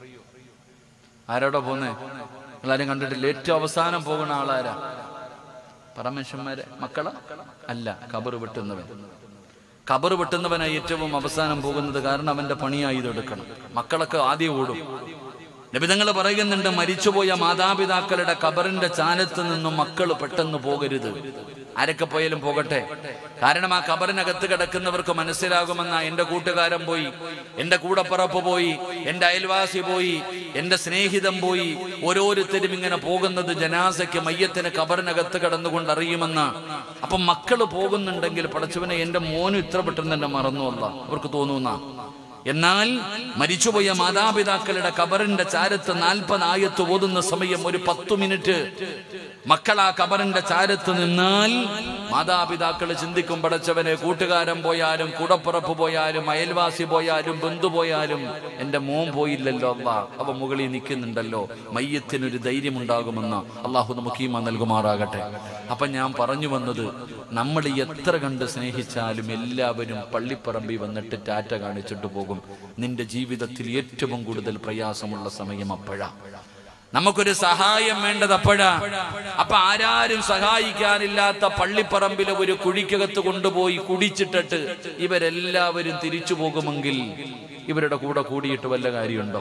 ആരോടാ പോന്നേ? എല്ലാരും കണ്ടിട്ടില്ല. ഏറ്റവും അവസാനം പോകുന്ന ആളാരാ? പരമേശ്വരന്മാരെ മക്കള അല്ല, കബർ വെട്ടുന്നവൻ. കബർ വെട്ടുന്നവനായി ഏറ്റവും അവസാനം പോകുന്നത്. കാരണം അവന്റെ പണിയായി ഇതെടുക്കണം. മക്കളൊക്കെ ആദ്യം ഓടും. നബിതങ്ങൾ പറയുന്നുണ്ട്, മരിച്ചുപോയ മാതാപിതാക്കളുടെ കബറിന്റെ ചാരത്ത് നിന്നും മക്കൾ പെട്ടെന്ന് പോകരുത്. ആരൊക്കെ പോയാലും പോകട്ടെ. കാരണം ആ കബറിനകത്ത് കിടക്കുന്നവർക്ക് മനസ്സിലാകുമെന്ന എന്റെ കൂട്ടുകാരൻ പോയി, എന്റെ കൂടപ്പറപ്പ് പോയി, എന്റെ അയൽവാസി പോയി, എന്റെ സ്നേഹിതൻ പോയി. ഓരോരുത്തരും ഇങ്ങനെ പോകുന്നത് ജനാസയ്ക്ക്, മയ്യത്തിന് കബറിനകത്ത് കിടന്നുകൊണ്ട് അറിയുമെന്ന്. അപ്പം മക്കള് പോകുന്നുണ്ടെങ്കിൽ പടച്ചവനെ എന്റെ മോനും ഇത്ര പെട്ടെന്ന് എന്നെ മറന്നുവല്ല അവർക്ക് തോന്നുന്ന. എന്നാൽ മരിച്ചുപോയ മാതാപിതാക്കളുടെ കബറിന്റെ ചാരത്ത് 40 ആയത്ത് ഓതുന്ന സമയം ഒരു 10 മിനിറ്റ് മക്കൾ ആ കബറിന്റെ ചാരത്ത് നിന്നാൽ മാതാപിതാക്കൾ ചിന്തിക്കും, പടച്ചവനെ കൂട്ടുകാരൻ പോയാലും കൂടപ്പുറപ്പ് പോയാലും അയൽവാസി പോയാലും ബന്ധു പോയാലും എന്റെ മോൻ പോയില്ലല്ലോ, അല്ലാ അവ മുകളിൽ നിൽക്കുന്നുണ്ടല്ലോ, മയ്യത്തിനൊരു ധൈര്യമുണ്ടാകുമെന്ന്. അള്ളാഹു നമുക്ക് ഈമാൻ നൽകുമാറാകട്ടെ. അപ്പൊ ഞാൻ പറഞ്ഞു വന്നത്, നമ്മൾ എത്ര കണ്ട് സ്നേഹിച്ചാലും എല്ലാവരും പള്ളിപ്പറമ്പിൽ വന്നിട്ട് ടാറ്റ കാണിച്ചിട്ട് പോകും. നിന്റെ ജീവിതത്തിൽ ഏറ്റവും കൂടുതൽ പ്രയാസമുള്ള സമയം അപ്പോഴാ. നമുക്കൊരു സഹായം വേണ്ടത് അപ്പോഴാ. അപ്പൊ ആരാരും സഹായിക്കാനില്ലാത്ത പള്ളിപ്പറമ്പിലെ ഒരു കുഴിക്കകത്ത് കൊണ്ടുപോയി കുടിച്ചിട്ടിട്ട് ഇവരെല്ലാവരും തിരിച്ചു പോകുമെങ്കിൽ ഇവരുടെ കൂടെ കൂടിയിട്ട് വല്ല കാര്യമുണ്ടോ?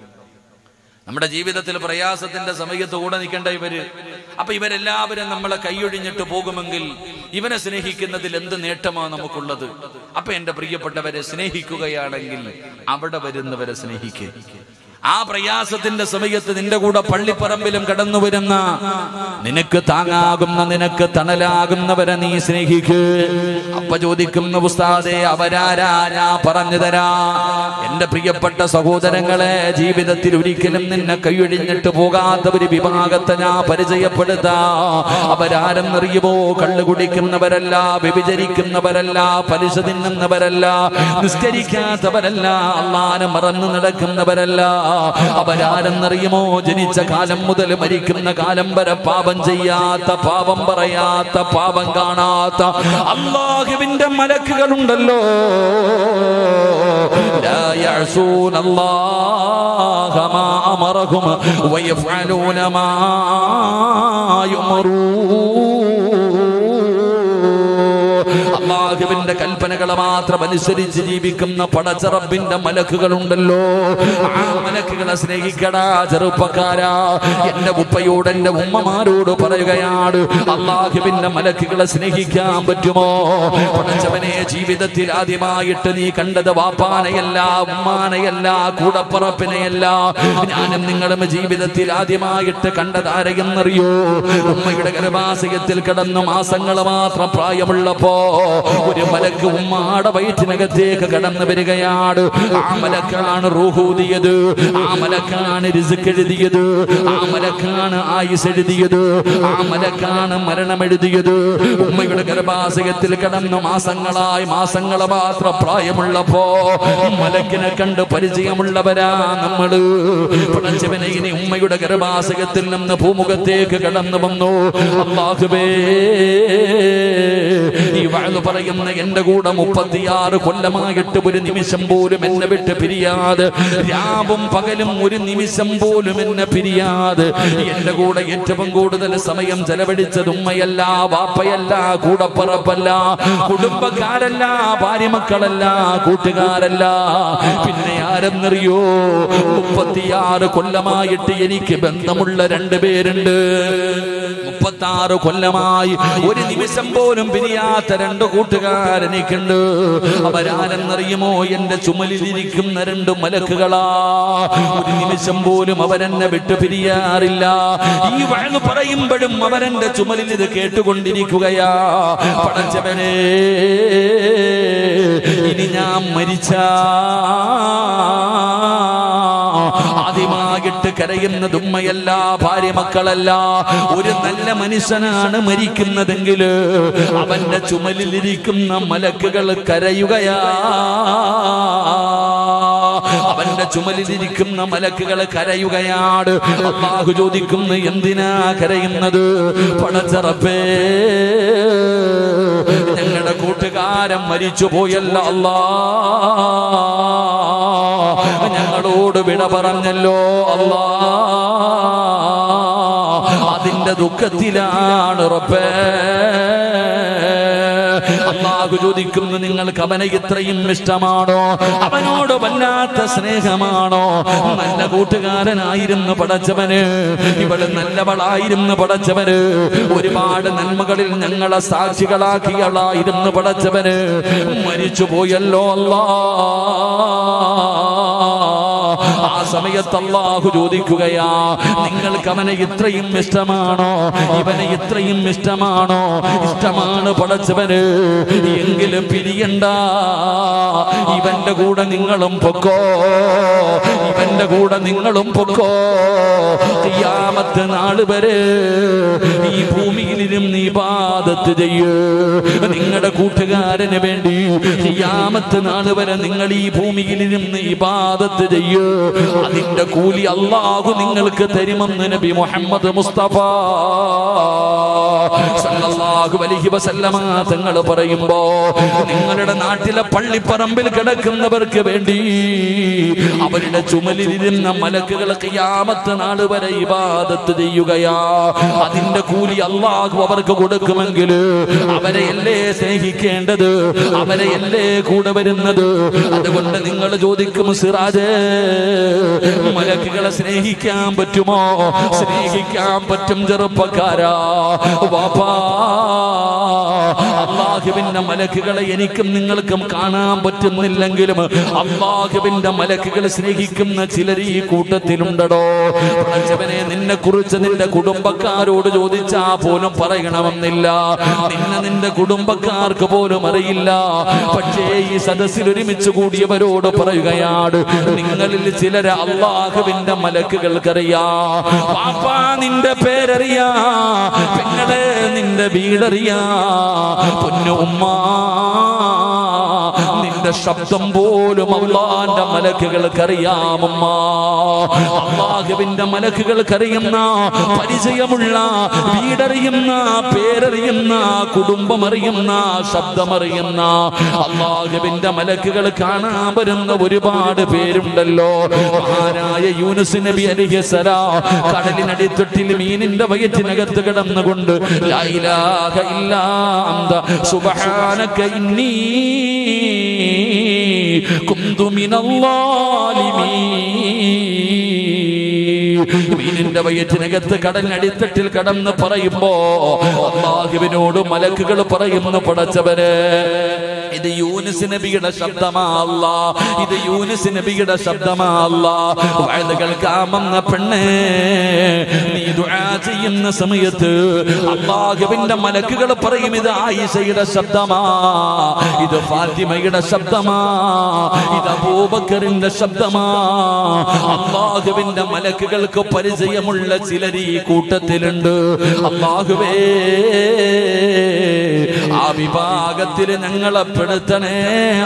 നമ്മുടെ ജീവിതത്തിൽ പ്രയാസത്തിന്റെ സമയത്ത് കൂടെ നിൽക്കേണ്ട ഇവര്. അപ്പൊ ഇവരെല്ലാവരും നമ്മളെ കൈയൊഴിഞ്ഞിട്ട് പോകുമെങ്കിൽ ഇവനെ സ്നേഹിക്കുന്നതിൽ എന്ത് നേട്ടമാണ് നമുക്കുള്ളത്? അപ്പൊ എന്റെ പ്രിയപ്പെട്ടവരെ, സ്നേഹിക്കുകയാണെങ്കിൽ അവിടെ വരുന്നവരെ സ്നേഹിക്കുക. ആ പ്രയാസത്തിന്റെ സമയത്ത് നിന്റെ കൂടെ പള്ളിപ്പറമ്പിലും കടന്നു വരുന്ന, നിനക്ക് താങ്ങാകുന്ന, നിനക്ക് തണലാകുന്നവരെ നീ സ്നേഹിക്കൂ. അപ്പ ചോദിക്കുന്ന ഉസ്താദേ അവരാരാ? ഞാൻ പറഞ്ഞു തരാ. എന്റെ പ്രിയപ്പെട്ട സഹോദരങ്ങളെ, ജീവിതത്തിൽ ഒരിക്കലും നിന്നെ കൈയൊഴിഞ്ഞിട്ട് പോകാത്ത ഒരു വിഭാഗത്തെ ഞാൻ പരിചയപ്പെടുത്താ. അവരാരെന്നറിയുമോ? കള്ളു കുടിക്കുന്നവരല്ല, വ്യഭിചരിക്കുന്നവരല്ല, പലിശ തിന്നുന്നവരല്ല, നിസ്കരിക്കാത്തവരല്ല, അള്ളാനെ മറന്നു നടക്കുന്നവരല്ല. അവരാരെന്നറിയുമോ? ജനിച്ച കാലം മുതൽ മരിക്കുന്ന കാലം വരെ പാപം ചെയ്യാത്ത, പാപം പറയാത്ത, പാപം കാണാത്ത അല്ലാഹുവിന്റെ മലക്കുകളുണ്ടല്ലോ. ലാ യഅസൂന അല്ലാഹ മാ അമറഹും വയഫ്അലൂന മാ അല്ലാഹുവിന്റെ കൽപ്പനകളെ മാത്രം അനുസരിച്ച് ജീവിക്കുന്ന പടച്ച റബ്ബിന്റെ മലക്കുകളുണ്ടല്ലോ. ആ മലക്കുകളെ സ്നേഹിക്കടാ ചെറുപ്പക്കാരാ. എന്റെ ഉപ്പയോട് എന്റെ ഉമ്മമാരോട് പറയുകയാണ്, അല്ലാഹുവിന്റെ മലക്കുകളെ സ്നേഹിക്കാൻ പറ്റുമോ? പടച്ചവനെ, ജീവിതത്തിൽ ആദ്യമായിട്ട് നീ കണ്ടത് വാപ്പാനെയല്ല, ഉമ്മാനെയല്ല, കൂടപ്പറപ്പിനെയല്ല. ഞാനും നിങ്ങളും ജീവിതത്തിൽ ആദ്യമായിട്ട് കണ്ടത് ആരെയെന്നറിയോ? ഉമ്മയുടെ ഗർഭാശയത്തിൽ കിടന്ന മാസങ്ങൾ മാത്രം പ്രായമുള്ളപ്പോ ഒരു മലക്ക് ഉമ്മാടെ വയറ്റിനകത്തേക്ക് കടന്നു വരികയാണ്. ആ മലക്കാണ് റൂഹൂദിയത്, ആ മലക്കാണ് റിസ്ക് എഴുതിയത്, ആ മലക്കാണ് ആയുസ് എഴുതിയത്, ആ മലക്കാണ് മരണം എഴുതിയത്. ഉമ്മയുടെ ഗർഭാശയത്തിൽ കിടന്ന മാസങ്ങളെ മാത്രം പ്രായമുള്ളപ്പോ മലക്കിനെ കണ്ട് പരിചയമുള്ളവരാ നമ്മള്. പടച്ചവനെ, ഇനി ഉമ്മയുടെ ഗർഭാശയത്തിൽ നിന്ന് ഭൂമുഖത്തേക്ക് കടന്നു വന്നു. അല്ലാഹുവേ, ഈ വഅദ് പറയുന്ന എന്റെ കൂടെ 36 കൊല്ലമായിട്ട് ഒരു നിമിഷം പോലും എന്നെ വിട്ട് പിരിയാതെ, രാവും പകലും ഒരു നിമിഷം പോലും എന്നെ പിരിയാതെ എന്റെ കൂടെ ഏറ്റവും കൂടുതൽ സമയം ചെലവഴിച്ചത് ഉമ്മയല്ല, വാപ്പയല്ല, കൂടപ്പറപ്പല്ല, കുടുംബക്കാരല്ല, ഭാര്യമക്കളല്ല, കൂട്ടുകാരല്ല, പിന്നെ ആരെന്നറിയോ? 36 കൊല്ലമായിട്ട് എനിക്ക് ബന്ധമുള്ള 2 പേരുണ്ട്. 36 കൊല്ലമായി ഒരു നിമിഷം പോലും പിരിയാത്ത 2 കൂട്ടുകാരെനിക്കുണ്ട്. അവരാരെന്നറിയുമോ? എന്റെ ചുമലിലിരിക്കുന്ന 2 മലക്കുകളാ. ഒരു നിമിഷം പോലും അവരെന്നെ വിട്ടു പിരിയാറില്ല. ഈ വഅദ് പറയുമ്പോഴും അവരെന്റെ ചുമലിൽ ഇത് കേട്ടുകൊണ്ടിരിക്കുകയാ. പടച്ചവനെ, ഇനി ഞാൻ മരിച്ചാ ആദ്യമായിട്ട് കരയുന്നത് ഉമ്മയല്ല, ഭാര്യ മക്കളല്ല. ഒരു നല്ല മനുഷ്യനാണ് മരിക്കുന്നതെങ്കിൽ അവന്റെ ചുമലിലിരിക്കുന്ന മലക്കുകൾ കരയുകയാ. അവന്റെ ചുമലിലിരിക്കുന്ന മലക്കുകൾ കരയുകയാണ്. അല്ലാഹു ചോദിക്കുന്നു, എന്തിനാ കരയുന്നത്? പടച്ച റബ്ബേ, ഞങ്ങളുടെ കൂട്ടുകാരൻ മരിച്ചു പോയല്ല അല്ലാ, ഞങ്ങളോട് വിട പറഞ്ഞല്ലോ അല്ലാ, അതിന്റെ ദുഃഖത്തിലാണ് റബ്ബേ. അല്ലാഹു ചോദിക്കുന്നു, നിങ്ങൾക്ക് അവനെ ഇത്രയും ഇഷ്ടമാണോ? അവനോട് വല്ലാത്ത സ്നേഹമാണോ? നല്ല കൂട്ടുകാരനായിരുന്നു പടച്ചവന്, ഇവള് നല്ലവളായിരുന്നു പടച്ചവന്, ഒരുപാട് നന്മകളിൽ ഞങ്ങളെ സാക്ഷികളാക്കിയളായിരുന്നു പടച്ചവന്. മരിച്ചു പോയല്ലോ അല്ലാ. ആ സമയത്ത് അല്ലാഹു ചോദിക്കുകയാ, നിങ്ങൾക്ക് അവനെ ഇത്രയും ഇഷ്ടമാണോ? ഇവനെ ഇത്രയും ഇഷ്ടമാണോ? ഇഷ്ടമാണ് പടച്ചവന്. എങ്കിലും പിരിയണ്ട, ഇവന്റെ കൂടെ നിങ്ങളും പൊക്കോ, ഇവന്റെ കൂടെ നിങ്ങളും പൊക്കോ. ഖിയാമത്ത് നാൾ വരെ ഈ ഭൂമിയിലിരുന്ന് ഇബാദത്ത് ചെയ്യൂ. നിങ്ങളുടെ കൂട്ടുകാരന് വേണ്ടി ഖിയാമത്ത് നാൾ വരെ നിങ്ങൾ ഈ ഭൂമിയിലിരുന്ന് ഇബാദത്ത് ചെയ്യൂ. അതിന്റെ കൂലി അല്ലാഹു നിങ്ങൾക്ക് തരുമെന്ന് നബി മുഹമ്മദ് മുസ്തഫ സല്ലല്ലാഹു അലൈഹി വസല്ലമ തങ്ങൾ പറയുമ്പോ, നിങ്ങളുടെ നാട്ടിലെ പള്ളിപ്പറമ്പിൽ കിടക്കുന്നവർക്ക് വേണ്ടി അവരുടെ ചുമലിലിരുന്ന മലക്കുകൾ ഖിയാമത്ത് നാൾ വരെ ഇബാദത്ത് ചെയ്യുകയാ. അതിന്റെ കൂലി അല്ലാഹു അവർക്ക് കൊടുക്കുമെങ്കിൽ അവരെയല്ലേ സ്നേഹിക്കേണ്ടത്, അവരെയല്ലേ കൂടെ വരുന്നത്? അതുകൊണ്ട് നിങ്ങൾ ചോദിക്കും, സിറാജേ, മലക്കുകളെ സ്നേഹിക്കാൻ പറ്റുമോ? സ്നേഹിക്കാൻ പറ്റും ചെറുപ്പക്കാരാ. വാപ്പാ, അല്ലാഹുവിന്റെ മലക്കുകളെ എനിക്കും നിങ്ങൾക്കും കാണാൻ പറ്റുന്നില്ലെങ്കിലും അല്ലാഹുവിന്റെ മലക്കുകളെ സ്നേഹിക്കുന്ന ചിലർ ഈ കൂട്ടത്തിലുണ്ടോ? പടച്ചവനെ, നിന്നെ കുറിച്ച് നിന്റെ കുടുംബക്കാരോട് ചോദിച്ചാ പോലും പറയണമെന്നില്ല, നിന്റെ കുടുംബക്കാർക്ക് പോലും അറിയില്ല. പക്ഷേ ഈ സദസ്സിൽ ഒരുമിച്ച് കൂടിയവരോട് പറയുകയാണ്, നിങ്ങളിൽ ചിലരെ അല്ലാഹുവിന്റെ മലക്കുകൾക്കറിയാ. പാപ്പാ, നിന്റെ പേരറിയാ, പെങ്ങളെ നിന്റെ വീടറിയാ, പൊന്നു ഉമ്മ നിന്റെ അല്ലാഹുവിന്റെ ശബ്ദം പോലും അല്ലാഹുവിന്റെ മലക്കുകൾക്കറിയാമമ്മ. അല്ലാഹുവിന്റെ മലക്കുകൾക്കറിയുന്ന, പരിചയമുള്ള, വീടറിയുന്ന, പേരറിയുന്ന, കുടുംബമറിയുന്ന, ശബ്ദമറിയുന്ന അല്ലാഹുവിന്റെ മലക്കുകൾ കാണാൻ വരുന്ന ഒരുപാട് പേരുണ്ടല്ലോ. മഹാനായ യൂനുസ് നബി അലൈഹിസ്സലാം കടലിനടിത്തൊട്ടിൽ മീനിന്റെ വയറ്റിനകത്ത് കിടന്നുകൊണ്ട് ലാ ഇലാഹ ഇല്ലാ അന്ത സുബ്ഹാനക ഇന്നി കുന്തു മിനൽ ളാലിമീൻ. മീനിന്റെ വയറ്റിനകത്ത് കടലിനടിത്തട്ടിൽ കടന്ന് പറയുമ്പോ അല്ലാഹുവിനോട് മലക്കുകൾ പറയുന്നു, പടച്ചവനെ ഇത് യൂനുസ് നബിയുടെ ശബ്ദമാ അല്ലാഹ്, ഇത് യൂനുസ് നബിയുടെ ശബ്ദമാ അല്ലാഹ്. വഅദ് കേൾക്കാമെന്ന പെണ്ണേ, നീ ദുആ ചെയ്യുന്ന സമയത്ത് അല്ലാഹുവിന്റെ മലക്കുകൾ പറയും ഇത് ആയിഷയുടെ ശബ്ദമാ, ഇത് ഫാത്തിമയുടെ ശബ്ദമാ, ഇത് അബൂബക്കറിന്റെ ശബ്ദമാ. അല്ലാഹുവിന്റെ മലക്കുകൾക്ക് പരിചയമുള്ള ചിലർ ഈ കൂട്ടത്തിലുണ്ട്. അല്ലാഹുവേ, ആ വിഭാഗത്തിൽ ഞങ്ങളെ പെടുത്തണേ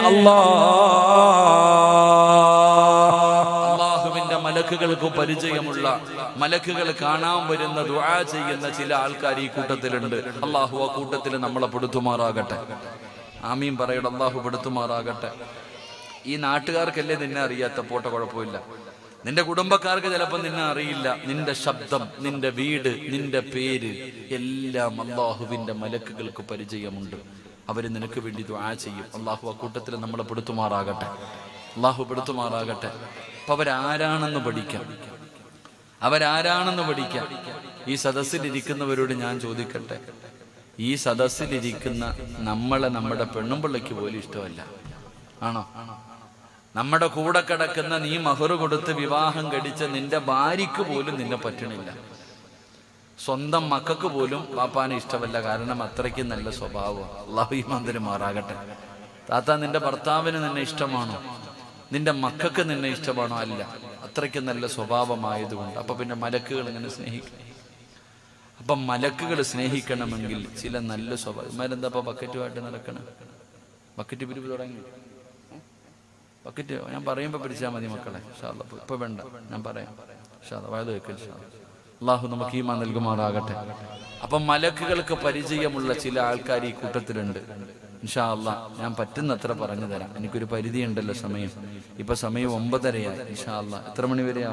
അല്ലാഹുവിന്റെ മലക്കുകൾക്ക് പരിചയമുള്ള, മലക്കുകൾ കാണാൻ വരുന്ന, ദുആ ചെയ്യുന്ന ചില ആൾക്കാർ ഈ കൂട്ടത്തിലുണ്ട്. അല്ലാഹു ആ കൂട്ടത്തിൽ നമ്മളെ പെടുത്തുമാറാകട്ടെ. ആമീൻ പറയണം. അല്ലാഹു പെടുത്തുമാറാകട്ടെ. ഈ നാട്ടുകാർക്കല്ലേ നിന്നെ അറിയാത്ത, പോട്ടെ, കുഴപ്പമില്ല. നിന്റെ കുടുംബക്കാർക്ക് ചിലപ്പോൾ നിന്നെ അറിയില്ല. നിന്റെ ശബ്ദം, നിന്റെ വീട്, നിന്റെ പേര് എല്ലാം അല്ലാഹുവിന്റെ മലക്കുകൾക്ക് പരിചയമുണ്ട്. അവര് നിനക്ക് വേണ്ടി ദുആ ചെയ്യും. അല്ലാഹു ആ കൂട്ടത്തിൽ നമ്മളെ പെടുത്തുമാറാകട്ടെ. അല്ലാഹു പെടുത്തുമാറാകട്ടെ. അപ്പൊ അവരാരാണെന്ന് പഠിക്കാം, അവരാരാണെന്ന് പഠിക്കാം. ഈ സദസ്സിലിരിക്കുന്നവരോട് ഞാൻ ചോദിക്കട്ടെ, ഈ സദസ്സിലിരിക്കുന്ന നമ്മളെ നമ്മുടെ പെണ്ണുമ്പിള്ളയ്ക്ക് പോലും ഇഷ്ടമല്ല, ആണോ? നമ്മുടെ കൂടെ കിടക്കുന്ന, നീ മഹറ് കൊടുത്ത് വിവാഹം കഴിച്ച നിന്റെ ഭാര്യയ്ക്ക് പോലും നിന്നെ പറ്റണില്ല. സ്വന്തം മക്കൾക്ക് പോലും വാപ്പാനെ ഇഷ്ടമല്ല. കാരണം അത്രയ്ക്ക് നല്ല സ്വഭാവം. അല്ലാഹു ഈമാൻ തരുമാറാകട്ടെ. താത്ത, നിന്റെ ഭർത്താവിന് നിന്നെ ഇഷ്ടമാണോ? നിന്റെ മക്കൾക്ക് നിന്നെ ഇഷ്ടമാണോ? അല്ല. അത്രയ്ക്ക് നല്ല സ്വഭാവമായതുകൊണ്ട്. അപ്പൊ പിന്നെ മലക്കുകൾ എങ്ങനെ സ്നേഹിക്കണം? അപ്പം മലക്കുകൾ സ്നേഹിക്കണമെങ്കിൽ ചില നല്ല സ്വഭാവം. ഇമാരെന്താ ഇപ്പൊ ബക്കറ്റുമായിട്ട് നടക്കണം? ബക്കറ്റ് പിരിവ് തുടങ്ങി. ബക്കറ്റ് ഞാൻ പറയുമ്പോൾ പിടിച്ചാൽ മതി മക്കളെ. ഇപ്പൊ വേണ്ട, ഞാൻ പറയാം. വയത് വെക്കൽ. അല്ലാഹു നമുക്ക് ഈമാൻ നൽകുമാറാകട്ടെ. അപ്പം മലക്കുകൾക്ക് പരിചയമുള്ള ചില ആൾക്കാർ ഈ കൂട്ടത്തിലുണ്ട്. ഇൻഷാ അല്ലാഹ് ഞാൻ പറ്റുന്നത്ര പറഞ്ഞു തരാം. എനിക്കൊരു പരിധി ഉണ്ടല്ലോ സമയം. ഇപ്പൊ സമയം 9:30 ഇൻഷാ അല്ലാഹ്. എത്ര മണി വരെയാ?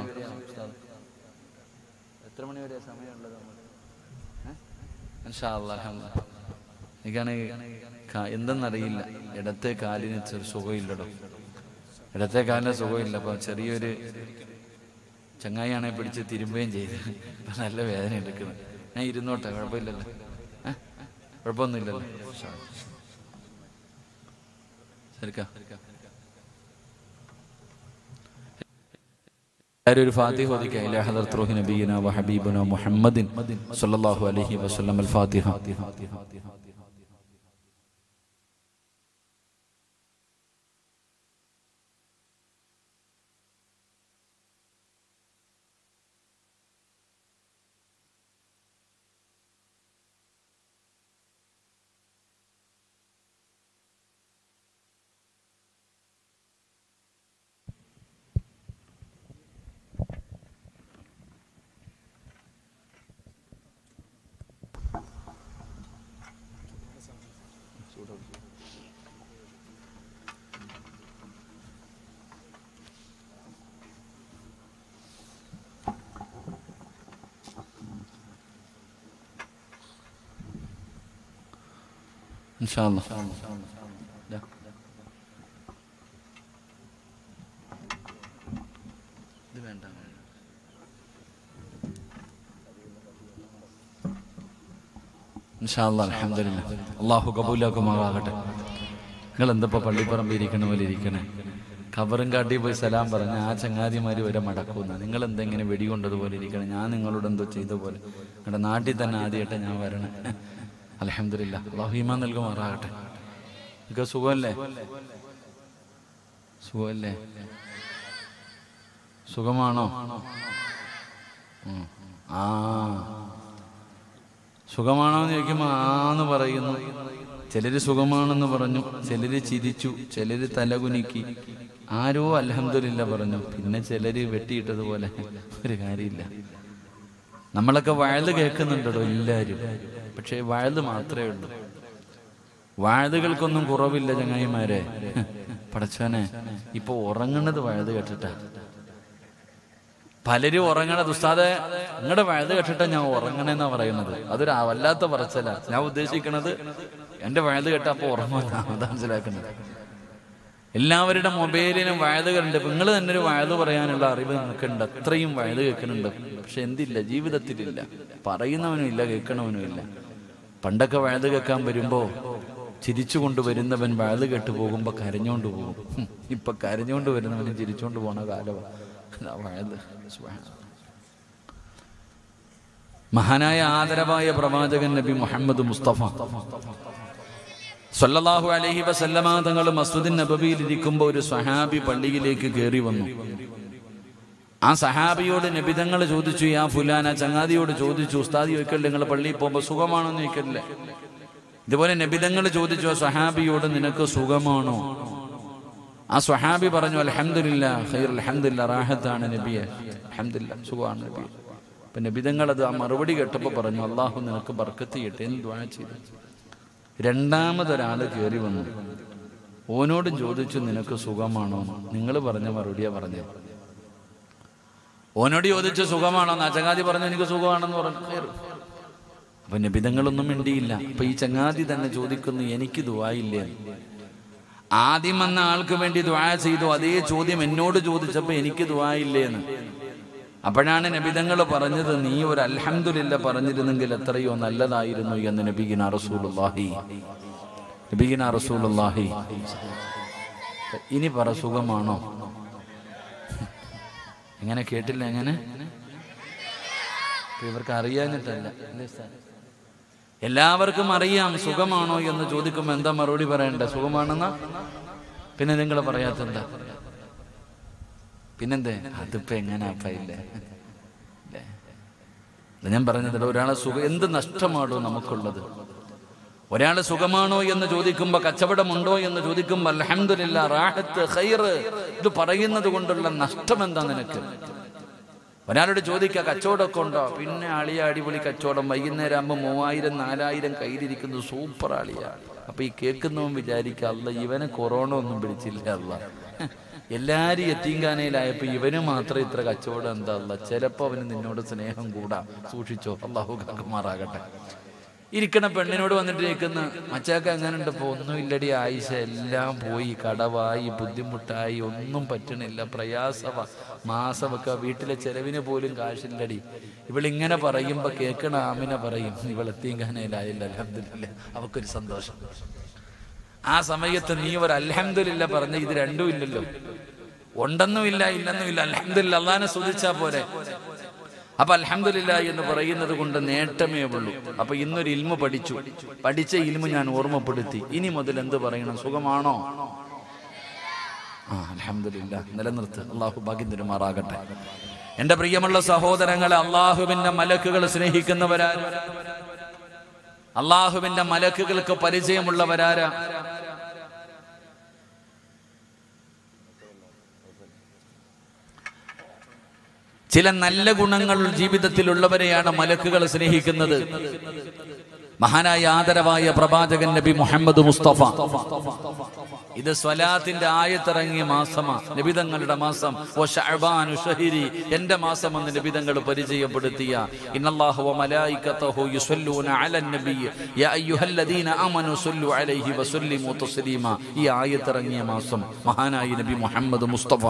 എത്ര മണി വരെയാ സമയമുള്ളത്? ഇൻഷാ അല്ലാഹ്. അൽഹംദുലില്ലാഹ്. എനിക്കാണെങ്കിൽ എന്തെന്നറിയില്ല, ഇടത്തെ കാലിന് ചെറു സുഖമില്ലടോ. ഇടത്തെ കാലിന് സുഖമില്ല. അപ്പൊ ചെറിയൊരു ചങ്ങായിയാണെ പിടിച്ച് തിരുമ്പുകയും ചെയ്ത് നല്ല വേദന എടുക്കുന്നത്. ഞാൻ ഇരുന്നോട്ടെ, കുഴപ്പമില്ലല്ലോ. കുഴപ്പമൊന്നുമില്ലല്ലോ. ശരിക്കാ ഒരു ഫാത്തിഹ ഓദിക്കുക. ഇലാ ഹദറത്ത് റൂഹി നബിയിനാ വ ഹബീബിനാ മുഹമ്മദിൻ സ്വല്ലല്ലാഹു അലൈഹി വസല്ലം. അൽ ഫാത്തിഹ. ഇൻഷാല്ലാഹ്. ഇത് വേണ്ട. ഇൻഷാല്ലാഹ്. അൽഹംദുലില്ലാഹ്. അല്ലാഹു കബൂലാക്കുമാറാകട്ടെ. നിങ്ങൾ എന്തപ്പോ പള്ളിപ്പറമ്പിൽ ഇരിക്കണ പോലെ ഇരിക്കണേ? ഖബറും കാട്ടി പോയി സലാം പറഞ്ഞ ആ ചങ്ങാതിമാര് വരെ മടക്കുന്ന നിങ്ങൾ എന്തെങ്ങനെ വെടികൊണ്ടതുപോലെ ഇരിക്കണം? ഞാൻ നിങ്ങളോട് എന്തോ ചെയ്ത പോലെ. നിങ്ങളുടെ നാട്ടിൽ തന്നെ ആദ്യമായിട്ട് ഞാൻ വരണേ. അൽഹംദുലില്ലാഹ്. അല്ലാഹു ഈമാൻ നൽകുമാറാകട്ടെ. നിങ്ങൾക്ക് സുഖമല്ലേ? സുഖമല്ലേ? സുഖമാണോ? സുഖമാണോ എന്ന് ചോദിക്കുമ്പോൾ ആന്ന് പറയുന്നു. ചിലര് സുഖമാണെന്ന് പറഞ്ഞു, ചിലര് ചിരിച്ചു, ചിലര് തലകുനിക്കി, ആരോ അൽഹംദുലില്ലാ പറഞ്ഞു, പിന്നെ ചിലര് വെട്ടിയിട്ടതുപോലെ. ഒരു കാര്യമില്ല. നമ്മളൊക്കെ വഅദ് കേൾക്കുന്നുണ്ടോ എല്ലാവരും? പക്ഷേ വഅദ് മാത്രമേ ഉള്ളൂ. വഅദുകൾക്കൊന്നും കുറവില്ല ചങ്ങായിമാരെ. പടച്ചോനെ, ഇപ്പൊ ഉറങ്ങുന്നത് വഅദ് കേട്ടിട്ടാ. പലരും ഉറങ്ങണത് ഉസ്താദെ നിങ്ങളുടെ വഅദ് കേട്ടിട്ടാ ഞാൻ ഉറങ്ങണെന്നാ പറയുന്നത്. അതൊരു വല്ലാത്ത പറച്ചല. ഞാൻ ഉദ്ദേശിക്കണത് എന്റെ വഅദ് കേട്ടാ അപ്പൊ ഉറങ്ങുമെന്നാ. അതാ മനസ്സിലാക്കുന്നത്. എല്ലാവരുടെ മൊബൈലിനും വഅദുകളുണ്ട്. നിങ്ങൾ തന്നെ ഒരു വഅദ് പറയാനുള്ള അറിവ് നിങ്ങൾക്കുണ്ട്. അത്രയും വഅദ് കേൾക്കുന്നുണ്ട്. പക്ഷെ എന്തില്ല, ജീവിതത്തിലില്ല. പറയുന്നവനും ഇല്ല, കേൾക്കണവനും ഇല്ല. പണ്ടൊക്കെ വഅദ് കേൾക്കാൻ വരുമ്പോ ചിരിച്ചു കൊണ്ടുവരുന്നവൻ വഅദ് കേട്ട് പോകുമ്പോ കരഞ്ഞോണ്ട് പോകും. ഇപ്പൊ കരഞ്ഞോണ്ട് വരുന്നവനും ചിരിച്ചോണ്ട് പോണ കാലമാണ്. മഹാനായ ആദരവായ പ്രവാചകൻ നബി മുഹമ്മദ് മുസ്തഫ സല്ലല്ലാഹു അലൈഹി വസല്ലമ തങ്ങൾ മസ്ജിദുൻ നബവിയിൽ ഇരിക്കുമ്പോൾ ഒരു സഹാബി പള്ളിയിലേക്ക് കയറി വന്നു. ആ സഹാബിയോട് നബി തങ്ങൾ ചോദിച്ചു, യാ ഫുലാന, ചങ്ങാതിയോട് ചോദിച്ചു, ഉസ്താദി ചോദിക്കല്ലേ നിങ്ങൾ പള്ളിയിൽ പോകുമ്പോൾ സുഖമാണോന്ന് ചോദിക്കല്ലേ? ഇതുപോലെ നബി തങ്ങൾ ചോദിച്ചു ആ സഹാബിയോട്, നിനക്ക് സുഖമാണോ? ആ സ്വഹാബി പറഞ്ഞു, അൽഹംദുലില്ലാ ഖൈർ, അൽഹംദുലില്ലാ റാഹത്താണ് നബിയെ, അൽഹംദുലില്ലാ സുഖമാണ് നബിയെ. അപ്പൊ നബി തങ്ങൾ അത് ആ മറുപടി കേട്ടപ്പോൾ പറഞ്ഞു, അള്ളാഹു നിനക്ക് ബർക്കത്ത് ചെയ്യട്ടെ എന്ന് ദുആ ചെയ്തു. രണ്ടാമതൊരാള് കയറി വന്നു. ഓനോടും ചോദിച്ചു, നിനക്ക് സുഖമാണോ? നിങ്ങൾ പറഞ്ഞ മറുപടിയാ പറഞ്ഞത്. ഓനോട് ചോദിച്ചു സുഖമാണോ? ആ ചങ്ങാതി പറഞ്ഞു എനിക്ക് സുഖമാണെന്ന് പറഞ്ഞു. അപ്പൊ നബി തങ്ങളൊന്നും മിണ്ടിയില്ല. അപ്പൊ ഈ ചങ്ങാതി തന്നെ ചോദിക്കുന്നു, എനിക്ക് ദുആ ഇല്ലേ? ആദ്യം വന്ന ആൾക്ക് വേണ്ടി ദുആ ചെയ്തു, അതേ ചോദ്യം എന്നോട് ചോദിച്ചപ്പോ എനിക്ക് ദുആ ഇല്ലേന്ന്. അപ്പോഴാണ് നബിതങ്ങൾ പറഞ്ഞത്, നീ ഒരു അൽഹംദുലില്ലാ പറഞ്ഞിരുന്നെങ്കിൽ എത്രയോ നല്ലതായിരുന്നു എന്ന് നബിയിനാ റസൂലുള്ളാഹി. ഇനി പറ, സുഖമാണോ? എങ്ങനെ കേട്ടില്ല? എങ്ങനെ? ഇവർക്ക് അറിയാഞ്ഞിട്ടല്ല, എല്ലാവർക്കും അറിയാം. സുഖമാണോ എന്ന് ചോദിക്കുമ്പോൾ എന്താ മറുപടി പറയണ്ട? സുഖമാണെന്നാ. പിന്നെ നിങ്ങൾ പറയാത്തെന്താ? പിന്നെന്തേ? അതിപ്പോ എങ്ങനെയാ ഇല്ലേ? ഞാൻ പറഞ്ഞതല്ല, ഒരാളെ സുഖം എന്ത് നഷ്ടമാണോ നമുക്കുള്ളത്? ഒരാള് സുഖമാണോ എന്ന് ചോദിക്കുമ്പോ, കച്ചവടമുണ്ടോ എന്ന് ചോദിക്കുമ്പോ അൽഹംദുലില്ലാ റാഹത്ത് ഖൈർ ഇത് പറയുന്നത് കൊണ്ടുള്ള നഷ്ടം എന്താ നിനക്ക്? ഒരാളോട് ചോദിക്കുക, കച്ചവടമൊക്കെ ഉണ്ടോ? പിന്നെ ആളിയ അടിപൊളി കച്ചവടം, വൈകുന്നേരം ആകുമ്പോൾ 3000-4000 കയ്യിലിരിക്കുന്നു, സൂപ്പർ ആളിയാ. അപ്പൊ ഈ കേൾക്കുന്നവൻ വിചാരിക്കുക, അല്ല ഇവനെ കൊറോണ ഒന്നും പിടിച്ചില്ല, അല്ല എല്ലാരും യത്തീംഖാനയിലായപ്പോ ഇവന് മാത്രം ഇത്ര കച്ചവടം എന്താ? അല്ല ചിലപ്പോ അവന് നിന്നോട് സ്നേഹം കൂടാ, സൂക്ഷിച്ചോ, അല്ലാഹു കാക്കുമാറാകട്ടെ. ഇരിക്കണ പെണ്ണിനോട് വന്നിട്ട് കേൾക്കുന്ന, മച്ചാക്ക എങ്ങനെ ഉണ്ടപ്പോ? ഒന്നുമില്ലടി ആയിഷ, എല്ലാം പോയി, കടവായി, ബുദ്ധിമുട്ടായി, ഒന്നും പറ്റണില്ല, മാസമൊക്കെ വീട്ടിലെ ചെലവിന് പോലും കാശില്ലടി. ഇവളിങ്ങനെ പറയുമ്പോ കേൾക്കണ ആമിന പറയും, ഇവളെത്തീങ്കാനയിലായില്ല, അൽഹംദുലില്ലാ. അവക്കൊരു സന്തോഷം. ആ സമയത്ത് നീ ഒരു അൽഹംദുലില്ലാ പറഞ്ഞ ഇത് രണ്ടും ഇല്ലല്ലോ. ഉണ്ടെന്നുമില്ല, ഇല്ലെന്നുമില്ല, അൽഹംദുലില്ലാ അല്ലാഹനെ സ്തുതിച്ചാ പോരെ. അപ്പൊ അൽഹംദുലില്ലാ എന്ന് പറയുന്നത് കൊണ്ട് നേട്ടമേ ഉള്ളൂ. അപ്പൊ ഇന്നൊരു ഇൽമു പഠിച്ച ഇൽമു ഞാൻ ഓർമ്മപ്പെടുത്തി. ഇനി മുതൽ എന്ത് പറയണം? സുഖമാണോ? അൽഹംദുലില്ലാ നിലനിർത്ത്. അള്ളാഹു ഭാഗ്യം തരുമാറാകട്ടെ. എന്റെ പ്രിയമുള്ള സഹോദരങ്ങളെ, അള്ളാഹുവിന്റെ മലക്കുകൾ സ്നേഹിക്കുന്നവരാരാ? അള്ളാഹുവിന്റെ മലക്കുകൾക്ക് പരിചയമുള്ളവരാരാ? ചില നല്ല ഗുണങ്ങൾ ജീവിതത്തിലുള്ളവരെയാണ് മലക്കുകൾ സ്നേഹിക്കുന്നത്. മഹാനായ ആദരവായ പ്രവാചകൻ നബി മുഹമ്മദ് മുസ്തഫ, ഇത് സ്വലാത്തിന്റെ ആയത്തിറങ്ങിയ മാസമാണ്, നബിതങ്ങളുടെ മാസം. എന്റെ മാസം എന്ന് നബിതങ്ങൾ പരിചയപ്പെടുത്തിയ ഇന്നല്ലാഹു വ മലായികതഹു യുസല്ലൂന അലൻ നബിയ്യ യാ അയ്യുഹല്ലദീന ആമനു സല്ലു അലൈഹി വസല്ലിമു തസ്ലീമ. ഈ ആയത്തിറങ്ങിയ മാസം മഹാനായ നബി മുഹമ്മദ് മുസ്തഫ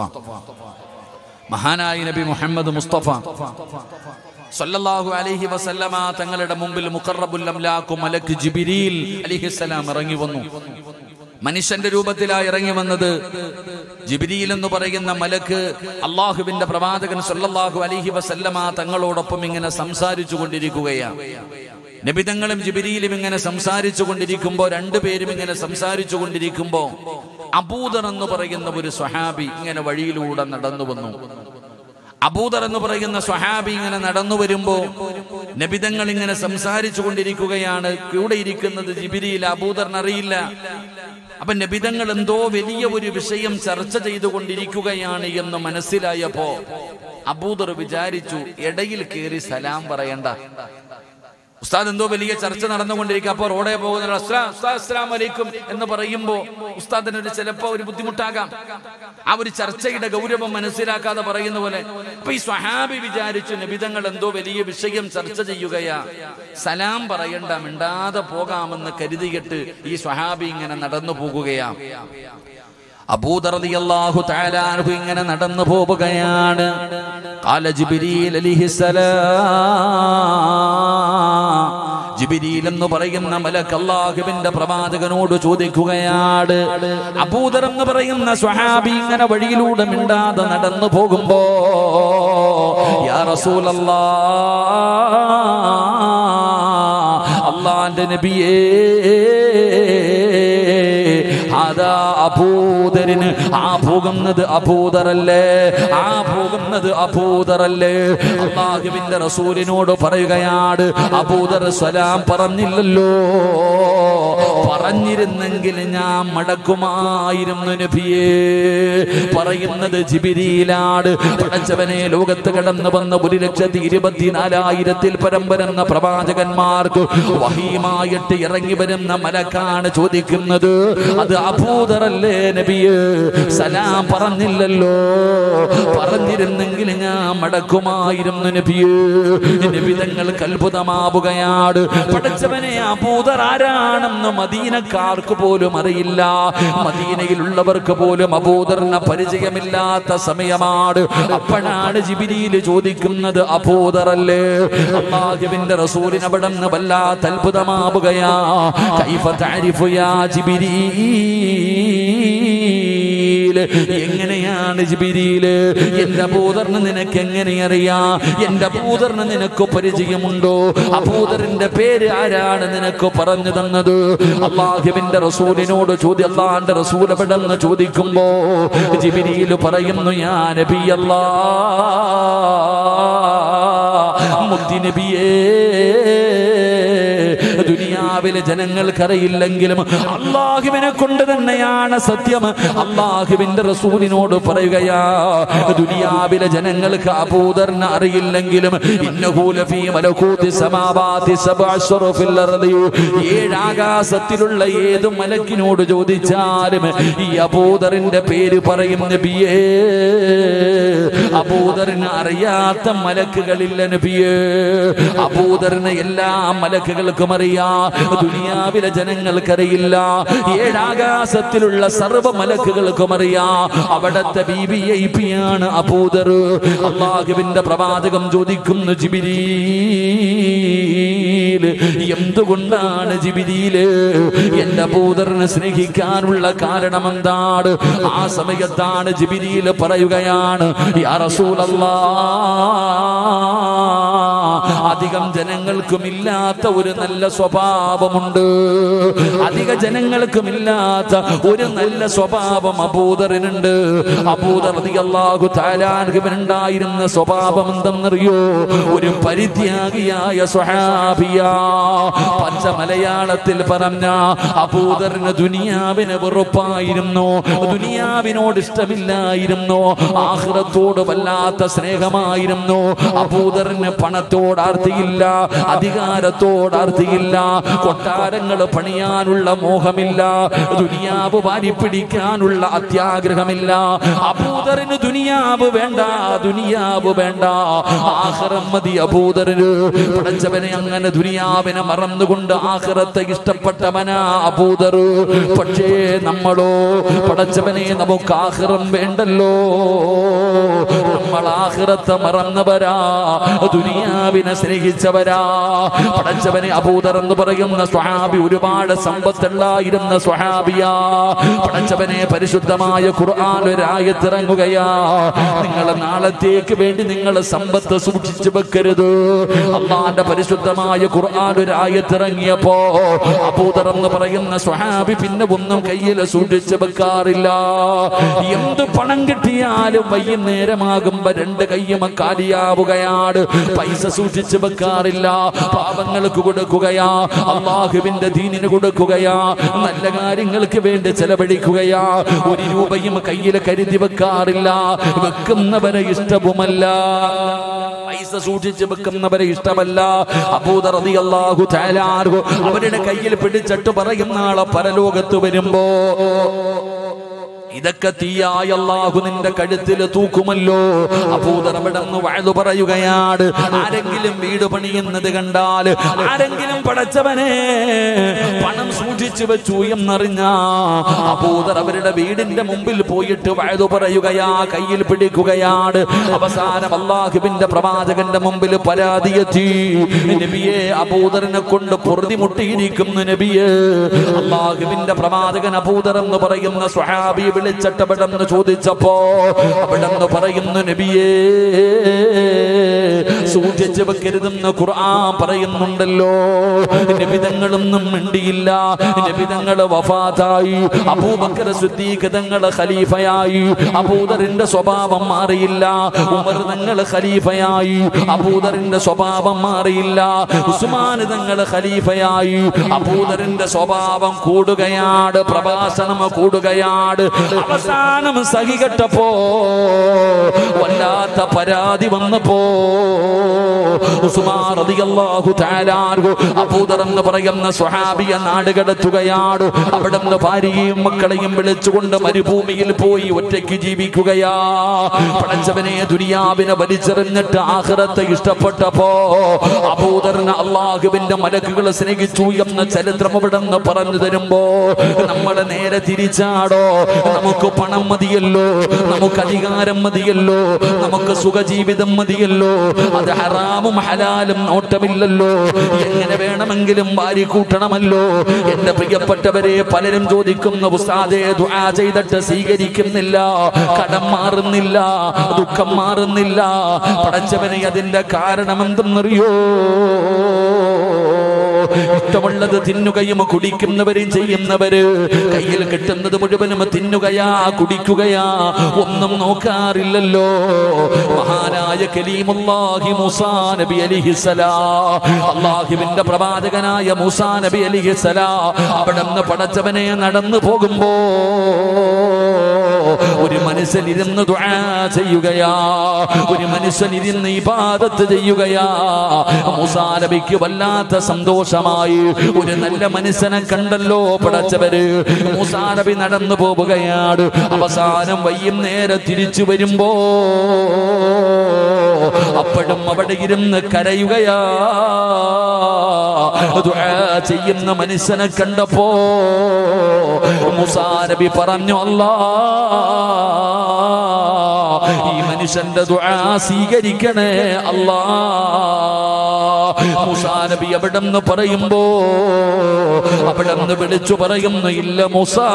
സല്ലല്ലാഹു അലൈഹി വസല്ലമ തങ്ങളുടെ മുമ്പിൽ മുഖറബുൽ അംലാഖു മലക്ക് ജിബ്രീൽ അലൈഹിസ്സലാം ഇറങ്ങി വന്നു. മനുഷ്യന്റെ രൂപത്തിലായി ഇറങ്ങി വന്നത് ജിബ്രീൽ എന്ന് പറയുന്ന മലക്ക് അള്ളാഹുവിന്റെ പ്രവാചകൻ സല്ലല്ലാഹു അലൈഹി വസല്ലമ തങ്ങളോടൊപ്പം ഇങ്ങനെ സംസാരിച്ചു കൊണ്ടിരിക്കുകയാണ്. നബിതങ്ങളും ജിബ്രീലും ഇങ്ങനെ സംസാരിച്ചു കൊണ്ടിരിക്കുമ്പോ, രണ്ടുപേരും ഇങ്ങനെ സംസാരിച്ചു കൊണ്ടിരിക്കുമ്പോ അബൂദർ എന്ന് പറയുന്ന ഒരു സ്വഹാബി ഇങ്ങനെ വഴിയിലൂടെ നടന്നു വന്നു. അബൂദർ എന്ന് പറയുന്ന സ്വഹാബി ഇങ്ങനെ നടന്നു വരുമ്പോ നബിതങ്ങൾ ഇങ്ങനെ സംസാരിച്ചു കൊണ്ടിരിക്കുകയാണ്. കൂടെ ഇരിക്കുന്നത് ജിബ്രീൽ, അബൂദറിന് അറിയില്ല. അപ്പൊ നബിതങ്ങൾ എന്തോ വലിയ ഒരു വിഷയം ചർച്ച ചെയ്തുകൊണ്ടിരിക്കുകയാണ് എന്ന് മനസ്സിലായപ്പോ അബൂദർ വിചാരിച്ചു ഇടയിൽ കയറി സലാം പറയണ്ട. ഉസ്താദ് എന്തോ വലിയ ചർച്ച നടന്നുകൊണ്ടിരിക്കുക. അപ്പൊ റോഡേ പോകുന്ന അസ്സലാമു അലൈക്കും എന്ന് പറയുമ്പോ ഉസ്താദിനൊരു ചിലപ്പോ ഒരു ബുദ്ധിമുട്ടാകാം. ആ ഒരു ചർച്ചയുടെ ഗൗരവം മനസ്സിലാക്കാതെ പറയുന്ന പോലെ. അപ്പൊ ഈ സ്വഹാബി വിചാരിച്ചു നബിതങ്ങൾ എന്തോ വലിയ വിഷയം ചർച്ച ചെയ്യുകയാ, സലാം പറയണ്ട, മിണ്ടാതെ പോകാമെന്ന് കരുതിയിട്ട് ഈ സ്വഹാബി ഇങ്ങനെ നടന്നു പോകുകയാ. അബൂദർ റളിയല്ലാഹു തആല അൻഹു ഇങ്ങനെ നടന്നു പോവുകയാണ്. ഖാല ജിബ്രീൽ അലൈഹിസ്സലാം, ജിബ്രീൽ എന്ന് പറയുന്ന മലക്ക് അല്ലാഹുവിന്റെ പ്രവാചകനോട് ചോദിക്കുകയാണ്. അബൂദർ എന്ന് പറയുന്ന സ്വഹാബി ഇങ്ങനെ വഴിയിലൂടെ മിണ്ടാതെ നടന്നു പോകുമ്പോ യാ റസൂലല്ലാഹ്, അല്ലാഹുവിന്റെ നബിയേ, അതാ അബൂദറിന്, ആ പോകുന്നത് അബൂദറല്ലേ, ആ പോകുന്നത് അബൂദറല്ലേ. അല്ലാഹുവിന്റെ റസൂലിനോട് പറയുകയാണ്, അബൂദർ സലാം പറഞ്ഞില്ലല്ലോ, പറഞ്ഞിരുന്നെങ്കിൽ ഞാൻ മടക്കുമായിരുന്നു നബിയേ. പറയുന്നത് ജിബ്രീലാണ്. പടച്ചവനെ, ലോകത്ത് കടന്നു വന്ന 1,24,000 പരം വരുന്ന പ്രവാചകന്മാർക്ക് വഹീമായിട്ട് ഇറങ്ങി വരുന്ന മലക്കാണ് ചോദിക്കുന്നത്, അത് അബൂദറല്ലേ നബിയേ, സലാം പറഞ്ഞില്ലല്ലോ, പറഞ്ഞിരുന്നെങ്കിൽ ഞാൻ മടക്കുമായിരുന്നു നബിയേ. നബിതങ്ങൾക്ക് അത്ഭുതമാവുകയാണ്. പടച്ചവനെ, അബൂദർ ആരാണെന്ന് മദീനക്കാർക്ക് പോലും അറിയില്ല, മദീനയിലുള്ളവർക്ക് പോലും അബൂദറിനെ പരിചയമില്ലാത്ത സമയമാണ്. അപ്പോഴാണ് ജിബ്രീൽ ചോദിക്കുന്നത്, അബൂദറല്ലേ? അല്ലാഹുവിന്റെ റസൂലിന് അവിടെ നിന്ന് വല്ലാത്ത അത്ഭുതമാവുകയാ. കൈഫ തഅരിഫു യാ ജിബ്രീൽ, എങ്ങനെയാണ് ജിബ്രീൽ എന്റെ അബൂദറിനെ നിനക്ക് എങ്ങനെ അറിയാം? എന്റെ അബൂദറിനെ നിനക്ക് പരിചയമുണ്ടോ? അബൂദറിന്റെ പേര് ആരാണ് നിനക്ക് പറഞ്ഞു തന്നത്? അല്ലാഹുവിന്റെ റസൂലിനോട് അല്ലാഹുവിന്റെ റസൂൽ എവിടെന്ന് ചോദിക്കുമ്പോ ജിബ്രീൽ പറയുന്നു, യാ നബിയല്ലാഹ്, മുത്തി നബിയേ, ദുനിയാവിലെ ജനങ്ങൾക്കറിയില്ലെങ്കിലും അല്ലാഹുവിനെ കൊണ്ട് തന്നെയാണ് സത്യം. അല്ലാഹുവിന്റെ റസൂലിനോട് പറയുകയാ, ദുനിയാവിലെ ജനങ്ങൾക്ക് അബൂദറിനെ അറിയില്ലെങ്കിലും ഇന്നഹു ലഫീ മലകൂതി സമാവാതി സബ്അ ശറഫിൽ അർദി, 7 ആകാശത്തിലുള്ള ഏത് മലക്കിനോട് ചോദിച്ചാലും ഈ അബൂദറിന്റെ പേര് പറയും നബിയേ. അബൂദറിനെ അറിയാത്ത മലക്കുകളില്ല നബിയേ. അബൂദറിനെ എല്ലാ മലക്കുകൾക്കും അറിയാം, ദുനിയാവിലെ ജനങ്ങൾക്കറിയില്ല. 7 ആകാശത്തിലുള്ള സർവ്വ മലക്കുകൾക്കും അറിയാം. അവിടത്തെ വിവിഐപിയാണ് അബൂദർ. അല്ലാഹുവിന്റെ പ്രവാചകം ചോദിക്കുന്നു, ജിബ്രീൽ, എന്തുകൊണ്ടാണ് ജിബ്രീൽ എന്റെ അബൂദറിനെ സ്നേഹിക്കാനുള്ള കാരണം എന്താണ്? ആ സമയത്താണ് ജിബ്രീൽ പറയുകയാണ്, യാ റസൂലല്ലാഹ്, അധികം ജനങ്ങൾക്കും ഇല്ലാത്ത ഒരു നല്ല സ്വഭാവമുണ്ട്. അധിക ജനങ്ങൾക്കും ഇല്ലാത്ത ഒരു നല്ല സ്വഭാവം അബൂദറിനുണ്ട്. അബൂദർ റളിയല്ലാഹു തആല അൻഹുവിനുണ്ടായിരുന്ന സ്വഭാവം എന്തെന്നറിയോ? ഒരു പരിത്യാഗിയായ സ്വഹാബിയാ. പച്ച മലയാളത്തിൽ പറഞ്ഞ അബൂദറിന് ദുനിയാവിനെ വെറുപ്പായിരുന്നു, ദുനിയാവിനോട് ഇഷ്ടമില്ലായിരുന്നു, ആഖിറത്തോട് വല്ലാത്ത സ്നേഹമായിരുന്നു. അബൂദറിന് പണത്തോട് ആർത്തിയില്ല, അധികാരത്തോട് ആർത്തിയില്ല, കൊട്ടാരങ്ങൾ പണിയാനുള്ള മോഹമില്ല, ദുനിയാവ് വാരിപ്പിടിക്കാനുള്ള അത്യാഗ്രഹമില്ല. അബൂദറിന് ദുനിയാവ് വേണ്ട, ദുനിയാവ് വേണ്ട, ആഖിറം മതി അബൂദറിന്. പടച്ചവനെ, അങ്ങനെ ദുനിയാവിനെ മറന്നുകൊണ്ട് ആഖിറത്തെ ഇഷ്ടപ്പെട്ടവനാ അബൂദർ. പക്ഷേ നമ്മളോ, പടച്ചവനെ, നമുക്ക് ആഖിറം വേണ്ടല്ലോ, നമ്മൾ ആഖിറത്തെ മറന്നവരാ, ദുനിയാവിനെ സ്നേഹിച്ചവരാ. പടച്ചവനെ, അബൂദർ എന്ന് പറയുന്ന സ്വഹാബി ഒരുപാട് സമ്പത്തുണ്ടായിരുന്ന സ്വഹാബിയാ. പടച്ചവനെ, പരിശുദ്ധമായ ഖുർആൻ ഒരായത്ത് ഇറങ്ങുകയാ, നിങ്ങൾ നാളത്തേക്ക് വേണ്ടി നിങ്ങൾ സമ്പത്ത് സൂക്ഷിച്ചു വെക്കരുത്. അല്ലാഹുവിന്റെ പരിശുദ്ധമായ ഖുർആൻ ഒരായത്ത് ഇറങ്ങിയപ്പോ അബൂദർ എന്ന് പറയുന്ന സ്വഹാബി പിന്നെ ഒന്നും കയ്യിൽ സൂക്ഷിച്ചു വെക്കാറില്ല. എന്ത് പണം കിട്ടിയാലും വൈകുന്നേരമാകുമ്പോ 2 കയ്യും കാലിയാവുകയാണ്. പൈസ സൂക്ഷിച്ചു വെക്കാറില്ല. പാപങ്ങൾക്ക് കൊടുക്കുകയാ, അള്ളാഹുവിന്റെ ദീനിന് കൊടുക്കുകയാ, നല്ല കാര്യങ്ങൾക്ക് വേണ്ടി ചെലവഴിക്കുകയാ. ഒരു രൂപയും കയ്യിൽ കരുതി വെക്കാറില്ല. വെക്കുന്നവരെ ഇഷ്ടവുമല്ല, പൈസ സൂക്ഷിച്ച് വെക്കുന്നവരെ ഇഷ്ടമല്ല. അബൂദർ റളിയല്ലാഹു തആല അൻഹു അവരുടെ കയ്യിൽ പിടിച്ചിട്ട് പറയും, നാളെ പരലോകത്ത് വരുമ്പോ ഇതൊക്കെ തീയായ അല്ലാഹു നിന്റെ കഴുത്തിൽ തൂക്കുമല്ലോ. അബൂദർ അവിടെന്ന് വഅദ് പറയുകയാണ്, ആരെങ്കിലും വീട് പണിയുന്നത് കണ്ടാൽ, ആരെങ്കിലും പടച്ചവനെ പണം സൂക്ഷിച്ചു വെച്ചു എന്നറിഞ്ഞ അബൂദർ അവരുടെ വീടിന്റെ മുമ്പിൽ പോയിട്ട് വഅദ് പറയുകയാ, കയ്യിൽ പിടിക്കുകയാണ്. അവസാനം അല്ലാഹുവിന്റെ പ്രവാചകന്റെ മുമ്പിൽ പരാതിയെത്തി, നബിയെ അബൂദറിനെ കൊണ്ട് പൊറുതിമുട്ടിയിരിക്കുന്നു നബിയെ. അല്ലാഹുവിന്റെ പ്രവാചകൻ അബൂദർ എന്ന് പറയുന്ന സ്വഹാബി വിളിച്ചിട്ട് അവിടെന്ന് ചോദിച്ചപ്പോ അവിടെന്ന് പറയുന്നു, നബിയേ സൂക്ഷിച്ചു വെക്കരുതെന്ന് ഖുർആൻ പറയുന്നുണ്ടല്ലോ. നബിതങ്ങളൊന്നും മിണ്ടിയില്ല. നബിതങ്ങൾ വഫാത്തായി, അബൂബക്കർ സിദ്ദീഖ് തങ്ങൾ ഖലീഫയായി, അബൂദറിന്റെ സ്വഭാവം മാറിയില്ല. ഉമർ തങ്ങൾ ഖലീഫയായി, അബൂദറിന്റെ സ്വഭാവം മാറിയില്ല. ഉസ്മാൻ തങ്ങൾ ഖലീഫയായി, അബൂദറിന്റെ സ്വഭാവം കൂടുകയാണ്, പ്രഭാഷണം കൂടുകയാണ്. അവസാനം സഹികെട്ടപ്പോ വല്ലാത്ത പരാതി വന്നപ്പോ ഉസ്മാൻ റളിയല്ലാഹു തആല അൻഹു അബൂദർ എന്ന് പറയുന്ന സ്വഹാബിയെ നാട് കടത്തുകയാണ്. അവിടുന്ന് ഭാര്യയും മക്കളെയും വിളിച്ചുകൊണ്ട് മരുഭൂമിയിൽ പോയി ഒറ്റയ്ക്ക് ജീവിക്കുകയാ. പടച്ചവനെ ദുനിയാവിനെ വലിച്ചെറിഞ്ഞിട്ട് ആഖിറത്തെ ഇഷ്ടപ്പെട്ടപ്പോ അബൂദറിനെ അല്ലാഹുവിന്റെ മലക്കുകൾ സ്നേഹിച്ചു എന്ന ചരിത്രം അവിടുന്ന് പറഞ്ഞു തരുമ്പോ നമ്മൾ നേരെ തിരിച്ചാടോ. നമുക്ക് പണം മതിയല്ലോ, നമുക്ക് അധികാരം മതിയല്ലോ, നമുക്ക് സുഖജീവിതം മതിയല്ലോ, അത് ഹറാമും ഹലാലും നോട്ടമില്ലല്ലോ, എങ്ങനെ വേണമെങ്കിലും വാരി കൂട്ടണമല്ലോ. എന്റെ പ്രിയപ്പെട്ടവരെ, പലരും ചോദിക്കുന്നു, ഉസ്താദേ ദുആ ചെയ്തിട്ട് സ്വീകരിക്കുന്നില്ല, കടം മാറുന്നില്ല, ദുഃഖം മാറുന്നില്ല. പടച്ചവനെ അതിന്റെ കാരണം എന്തെന്നറിയോ? ഇഷ്ടമുള്ളത് തിന്നുകയും കുടിക്കുന്നവരും ചെയ്യുന്നവര് കയ്യിൽ കിട്ടുന്നത് മുഴുവനും തിന്നുകയാ, കുടിക്കുകയാ, ഒന്നും നോക്കാറില്ലല്ലോ. മഹാനായ കലീമുല്ലാഹി മൂസാ നബി അലൈഹിസ്സലാം, അല്ലാഹുവിന്റെ പ്രവാചകനായ മൂസാ നബി അലൈഹിസ്സലാം അവിടുന്ന് പടച്ചവനെ നടന്നു പോകുമ്പോ ഒരു മനുഷ്യൻ ഇരുന്ന് ദുആ ചെയ്യുകയാ, ഒരു മനുഷ്യൻ ഇരുന്ന് ഇബാദത്ത് ചെയ്യുകയാ. മൂസാ നബിക്ക് വല്ലാത്ത സന്തോഷമായി. ഒരു നല്ല മനുഷ്യനെ കണ്ടല്ലോ പടച്ചവര്. മൂസാ നബി നടന്നു പോവുകയാണ്. അവസാനം വൈകുന്നേരം തിരിച്ചു വരുമ്പോ അപ്പോഴും അവിടെ ഇരുന്ന് കരയുകയാ. ദുആ ചെയ്യുന്ന മനുഷ്യനെ കണ്ടപ്പോ മൂസാ നബി പറഞ്ഞു, അല്ലാഹ് ഈ മനുഷ്യന്റെ ദുആ സ്വീകരിക്കണേ അല്ലാഹ്. മൂസാ നബി അവിടെന്ന് പറയുമ്പോ അവിടെന്ന് വിളിച്ചു പറയുന്നു, ഇല്ല മൂസാ,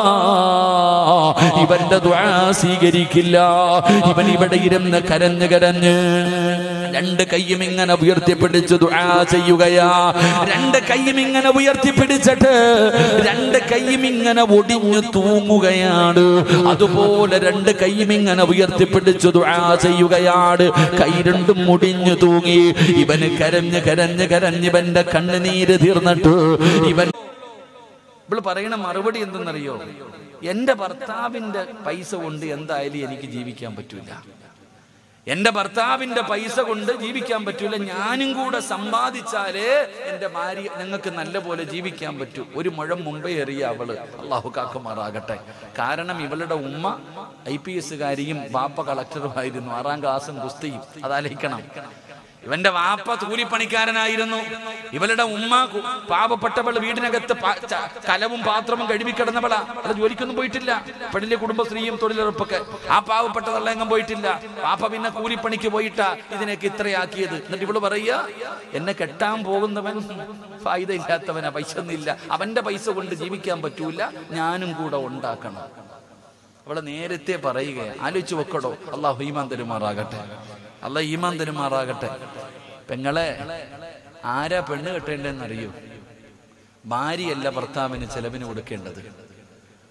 ഇവന്റെ ദുആ സ്വീകരിക്കില്ല. ഇവൻ ഇവിടെ ഇരുന്ന് കരഞ്ഞ് കരഞ്ഞ് രണ്ട് കൈയും ഇങ്ങനെ ഉയർത്തിപ്പിടിച്ച് ദുആ ചെയ്യുകയാ. രണ്ട് കൈയും ഇങ്ങനെ ഉയർത്തിപ്പിടിച്ചിട്ട് രണ്ട് കൈയും ഇങ്ങനെ ഒടിഞ്ഞു തൂങ്ങുകയാണ്. അതുപോലെ രണ്ട് കൈയും ഇങ്ങനെ ഉയർത്തിപ്പിടിച്ച് ദുആ ചെയ്യുകയാണ്. കൈ രണ്ടും ഒടിഞ്ഞു തൂങ്ങി. ഇവന് കരഞ്ഞ് കരഞ്ഞ് കരഞ്ഞ് ഇവന്റെ കണ്ണുനീര് തീർന്നിട്ട് ഇവൻ പറയണ മറുപടി എന്തെന്നറിയോ? എന്റെ ഭർത്താവിന്റെ പൈസ കൊണ്ട് എന്തായാലും എനിക്ക് ജീവിക്കാൻ പറ്റൂല, എന്റെ ഭർത്താവിന്റെ പൈസ കൊണ്ട് ജീവിക്കാൻ പറ്റൂല, ഞാനും കൂടെ സമ്പാദിച്ചാലേ എന്റെ ഭാര്യ ഞങ്ങൾക്ക് നല്ല പോലെ ജീവിക്കാൻ പറ്റൂ. ഒരു മുഴം മുമ്പേ എറിയ അവള്, അള്ളാഹു കാക്കുമാറാകട്ടെ. കാരണം ഇവളുടെ ഉമ്മ IPS കാരിയും വാപ്പ കളക്ടറുമായിരുന്നു, 6ാം ക്ലാസും ഗുസ്തിയും. അതാലോചിക്കണം. ഇവന്റെ വാപ്പ കൂലിപ്പണിക്കാരനായിരുന്നു, ഇവളുടെ ഉമ്മ പാവപ്പെട്ടവൾ, വീടിനകത്ത് കലവും പാത്രവും കഴുകിക്കിടന്നവളാ. അവളെ ജോലിക്കൊന്നും പോയിട്ടില്ല, പെണ്ണിലെ കുടുംബശ്രീയും തൊഴിലുറപ്പൊക്കെ. ആ പാവപ്പെട്ട തള്ളെങ്ങും പോയിട്ടില്ല. വാപ്പ പിന്നെ കൂലിപ്പണിക്ക് പോയിട്ടാ ഇതിനൊക്കെ ഇത്രയാക്കിയത്. എന്നിട്ട് ഇവള് പറയുക, എന്നെ കെട്ടാൻ പോകുന്നവൻ ഫായിദ ഇല്ലാത്തവനാ, പൈസ ഒന്നുമില്ല, അവന്റെ പൈസ കൊണ്ട് ജീവിക്കാൻ പറ്റൂല, ഞാനും കൂടെ ഉണ്ടാക്കണം. അവളെ നേരത്തെ പറയുക. ആലോചിച്ച് വെക്കടോ. അല്ലാഹു ഈമാൻ തരുമാറാകട്ടെ, അല്ലാഹു ഈമാൻ തരുമാറാകട്ടെ. പെങ്ങളെ, ആരാ പെണ്ണ് കെട്ടേണ്ടതെന്നറിയോ? ഭാര്യയല്ല ഭർത്താവിന് ചെലവിന് കൊടുക്കേണ്ടത്.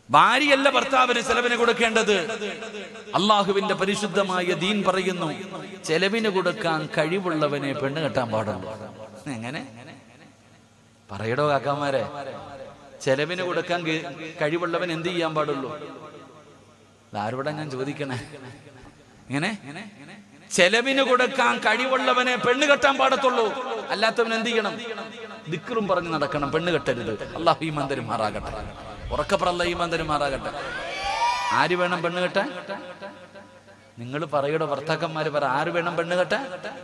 ഭാര്യയല്ല ഭർത്താവിന് ചെലവിന് കൊടുക്കേണ്ടത്. അള്ളാഹുവിന്റെ പരിശുദ്ധമായ ദീൻ പറയുന്നു, ചെലവിന് കൊടുക്കാൻ കഴിവുള്ളവനെ പെണ്ണ് കെട്ടാൻ പാടുള്ളൂ. എങ്ങനെ പറയടോ കാക്കാമാരെ? ചെലവിന് കൊടുക്കാൻ കഴിവുള്ളവൻ എന്ത് ചെയ്യാൻ പാടുള്ളൂ? ആരോടാ ഞാൻ ചോദിക്കണേ? ഇങ്ങനെ ചെലവിന് കൊടുക്കാൻ കഴിവുള്ളവനെ പെണ്ണ് കെട്ടാൻ പാടത്തുള്ളൂ. അല്ലാത്തവൻ എന്ത് ചെയ്യണം? ദിക്റും പറഞ്ഞ് നടക്കണം, പെണ്ണ് കെട്ടരുത്. അല്ലാഹു ഈമാൻ തരുമാറാകട്ടെ. ഉറക്കപ്പറ അല്ലാഹു ഈമാൻ തരുമാറാകട്ടെ. ആര് വേണം പെണ്ണ് കെട്ടാൻ? നിങ്ങൾ പറയടോ ഭർത്താക്കന്മാര് പറ, ആര് വേണം പെണ്ണ് കെട്ടാൻ?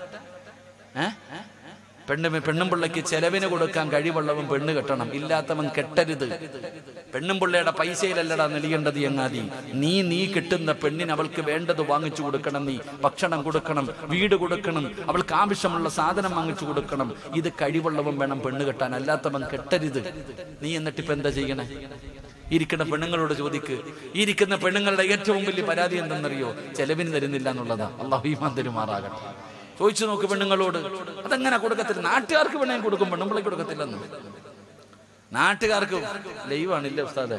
പെണ്ണും പിള്ളയ്ക്ക് ചെലവിന് കൊടുക്കാൻ കഴിവുള്ളവൻ പെണ്ണ് കെട്ടണം, ഇല്ലാത്തവൻ കെട്ടരുത്. പെണ്ണും പിള്ളയുടെ പൈസയിലല്ലടാ നെളിയേണ്ടത് എങ്ങാതി. നീ കിട്ടുന്ന പെണ്ണിന് അവൾക്ക് വേണ്ടത് വാങ്ങിച്ചു കൊടുക്കണം. നീ ഭക്ഷണം കൊടുക്കണം, വീട് കൊടുക്കണം, അവൾക്ക് ആവശ്യമുള്ള സാധനം വാങ്ങിച്ചു കൊടുക്കണം. ഇത് കഴിവുള്ളവൻ വേണം പെണ്ണ് കെട്ടാൻ, അല്ലാത്തവൻ കെട്ടരുത്. നീ എന്നിട്ടിപ്പോ എന്താ ചെയ്യണേ? ഇരിക്കുന്ന പെണ്ണുങ്ങളോട് ചോദിക്ക്. ഇരിക്കുന്ന പെണ്ണുങ്ങളുടെ ഏറ്റവും വലിയ പരാതി എന്തെന്നറിയോ? ചെലവിന് തരുന്നില്ല എന്നുള്ളതാ. അല്ലാഹു ഈമാൻ തരുമാറാകട്ടെ. ചോദിച്ചു നോക്ക് പെണ്ണുങ്ങളോട്. അതെങ്ങനെ കൊടുക്കത്തില്ല? നാട്ടുകാർക്ക് പെണ്ണുങ്ങൾ കൊടുക്കും, പെണ്ണുമ്പിളേക്ക് കൊടുക്കത്തില്ലെന്ന്. നാട്ടുകാർക്ക് ലൈവാണില്ല ഉസ്താദെ.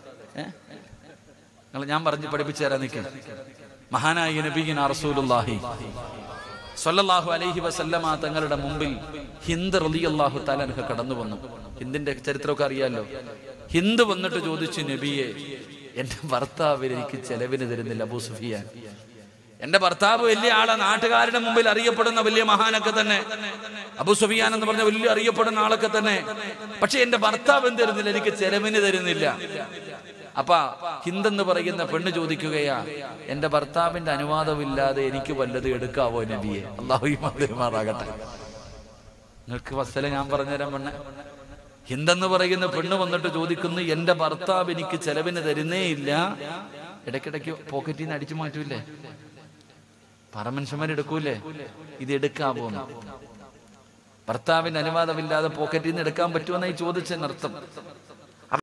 ഞാൻ പറഞ്ഞ് പഠിപ്പിച്ചു തരാൻ നിൽക്കും. മഹാനായ നബിയിന റസൂലുള്ളാഹി സ്വല്ലല്ലാഹു അലൈഹി വസല്ലമ തങ്ങളുടെ മുമ്പിൽ ഹിന്ദ് റളിയല്ലാഹു തആല അൻഹ കടന്നു വന്നു. ഹിന്ദിന്റെ ചരിത്രമൊക്കെ അറിയാലോ. ഹിന്ദ് വന്നിട്ട് ചോദിച്ചു, നബിയെ, എന്റെ ഭർത്താവ് എനിക്ക് ചെലവിന് തരുന്നില്ല. അബൂ സുഫിയാൻ, എന്റെ ഭർത്താവ് വലിയ ആളാ, നാട്ടുകാരുടെ മുമ്പിൽ അറിയപ്പെടുന്ന വലിയ മഹാനൊക്കെ തന്നെ. അബൂ സുഫിയാൻ എന്ന് പറഞ്ഞ വലിയ അറിയപ്പെടുന്ന ആളൊക്കെ തന്നെ. പക്ഷെ എന്റെ ഭർത്താവ് എന്ത് തരുന്നില്ല? എനിക്ക് ചെലവിന് തരുന്നില്ല. അപ്പൊ ഹിന്ദെന്ന് പറയുന്ന പെണ്ണ് ചോദിക്കുകയാ, എന്റെ ഭർത്താവിന്റെ അനുവാദമില്ലാതെ എനിക്ക് വല്ലതും എടുക്കാവോ നബിയെ? അല്ലാഹു ഈമാൻ തരുമാറാകട്ടെ. നിങ്ങൾക്ക് വസ്സല ഞാൻ പറഞ്ഞുതരാൻ പെണ്ണ്. ഹിന്ദെന്ന് പറയുന്ന പെണ്ണ് വന്നിട്ട് ചോദിക്കുന്നു, എന്റെ ഭർത്താവ് എനിക്ക് ചെലവിന് തരുന്നേ ഇല്ല. ഇടയ്ക്കിടയ്ക്ക് പോക്കറ്റിൽ നിന്ന് അടിച്ചു മാറ്റൂലേ? പറമനുഷ്യന്മാരെടുക്കൂലേ? ഇത് എടുക്കാവോ? ഭർത്താവിന്റെ അനുവാദമില്ലാതെ പോക്കറ്റിൽ നിന്ന് എടുക്കാൻ പറ്റുമെന്നായി ചോദിച്ചെന്നർത്ഥം.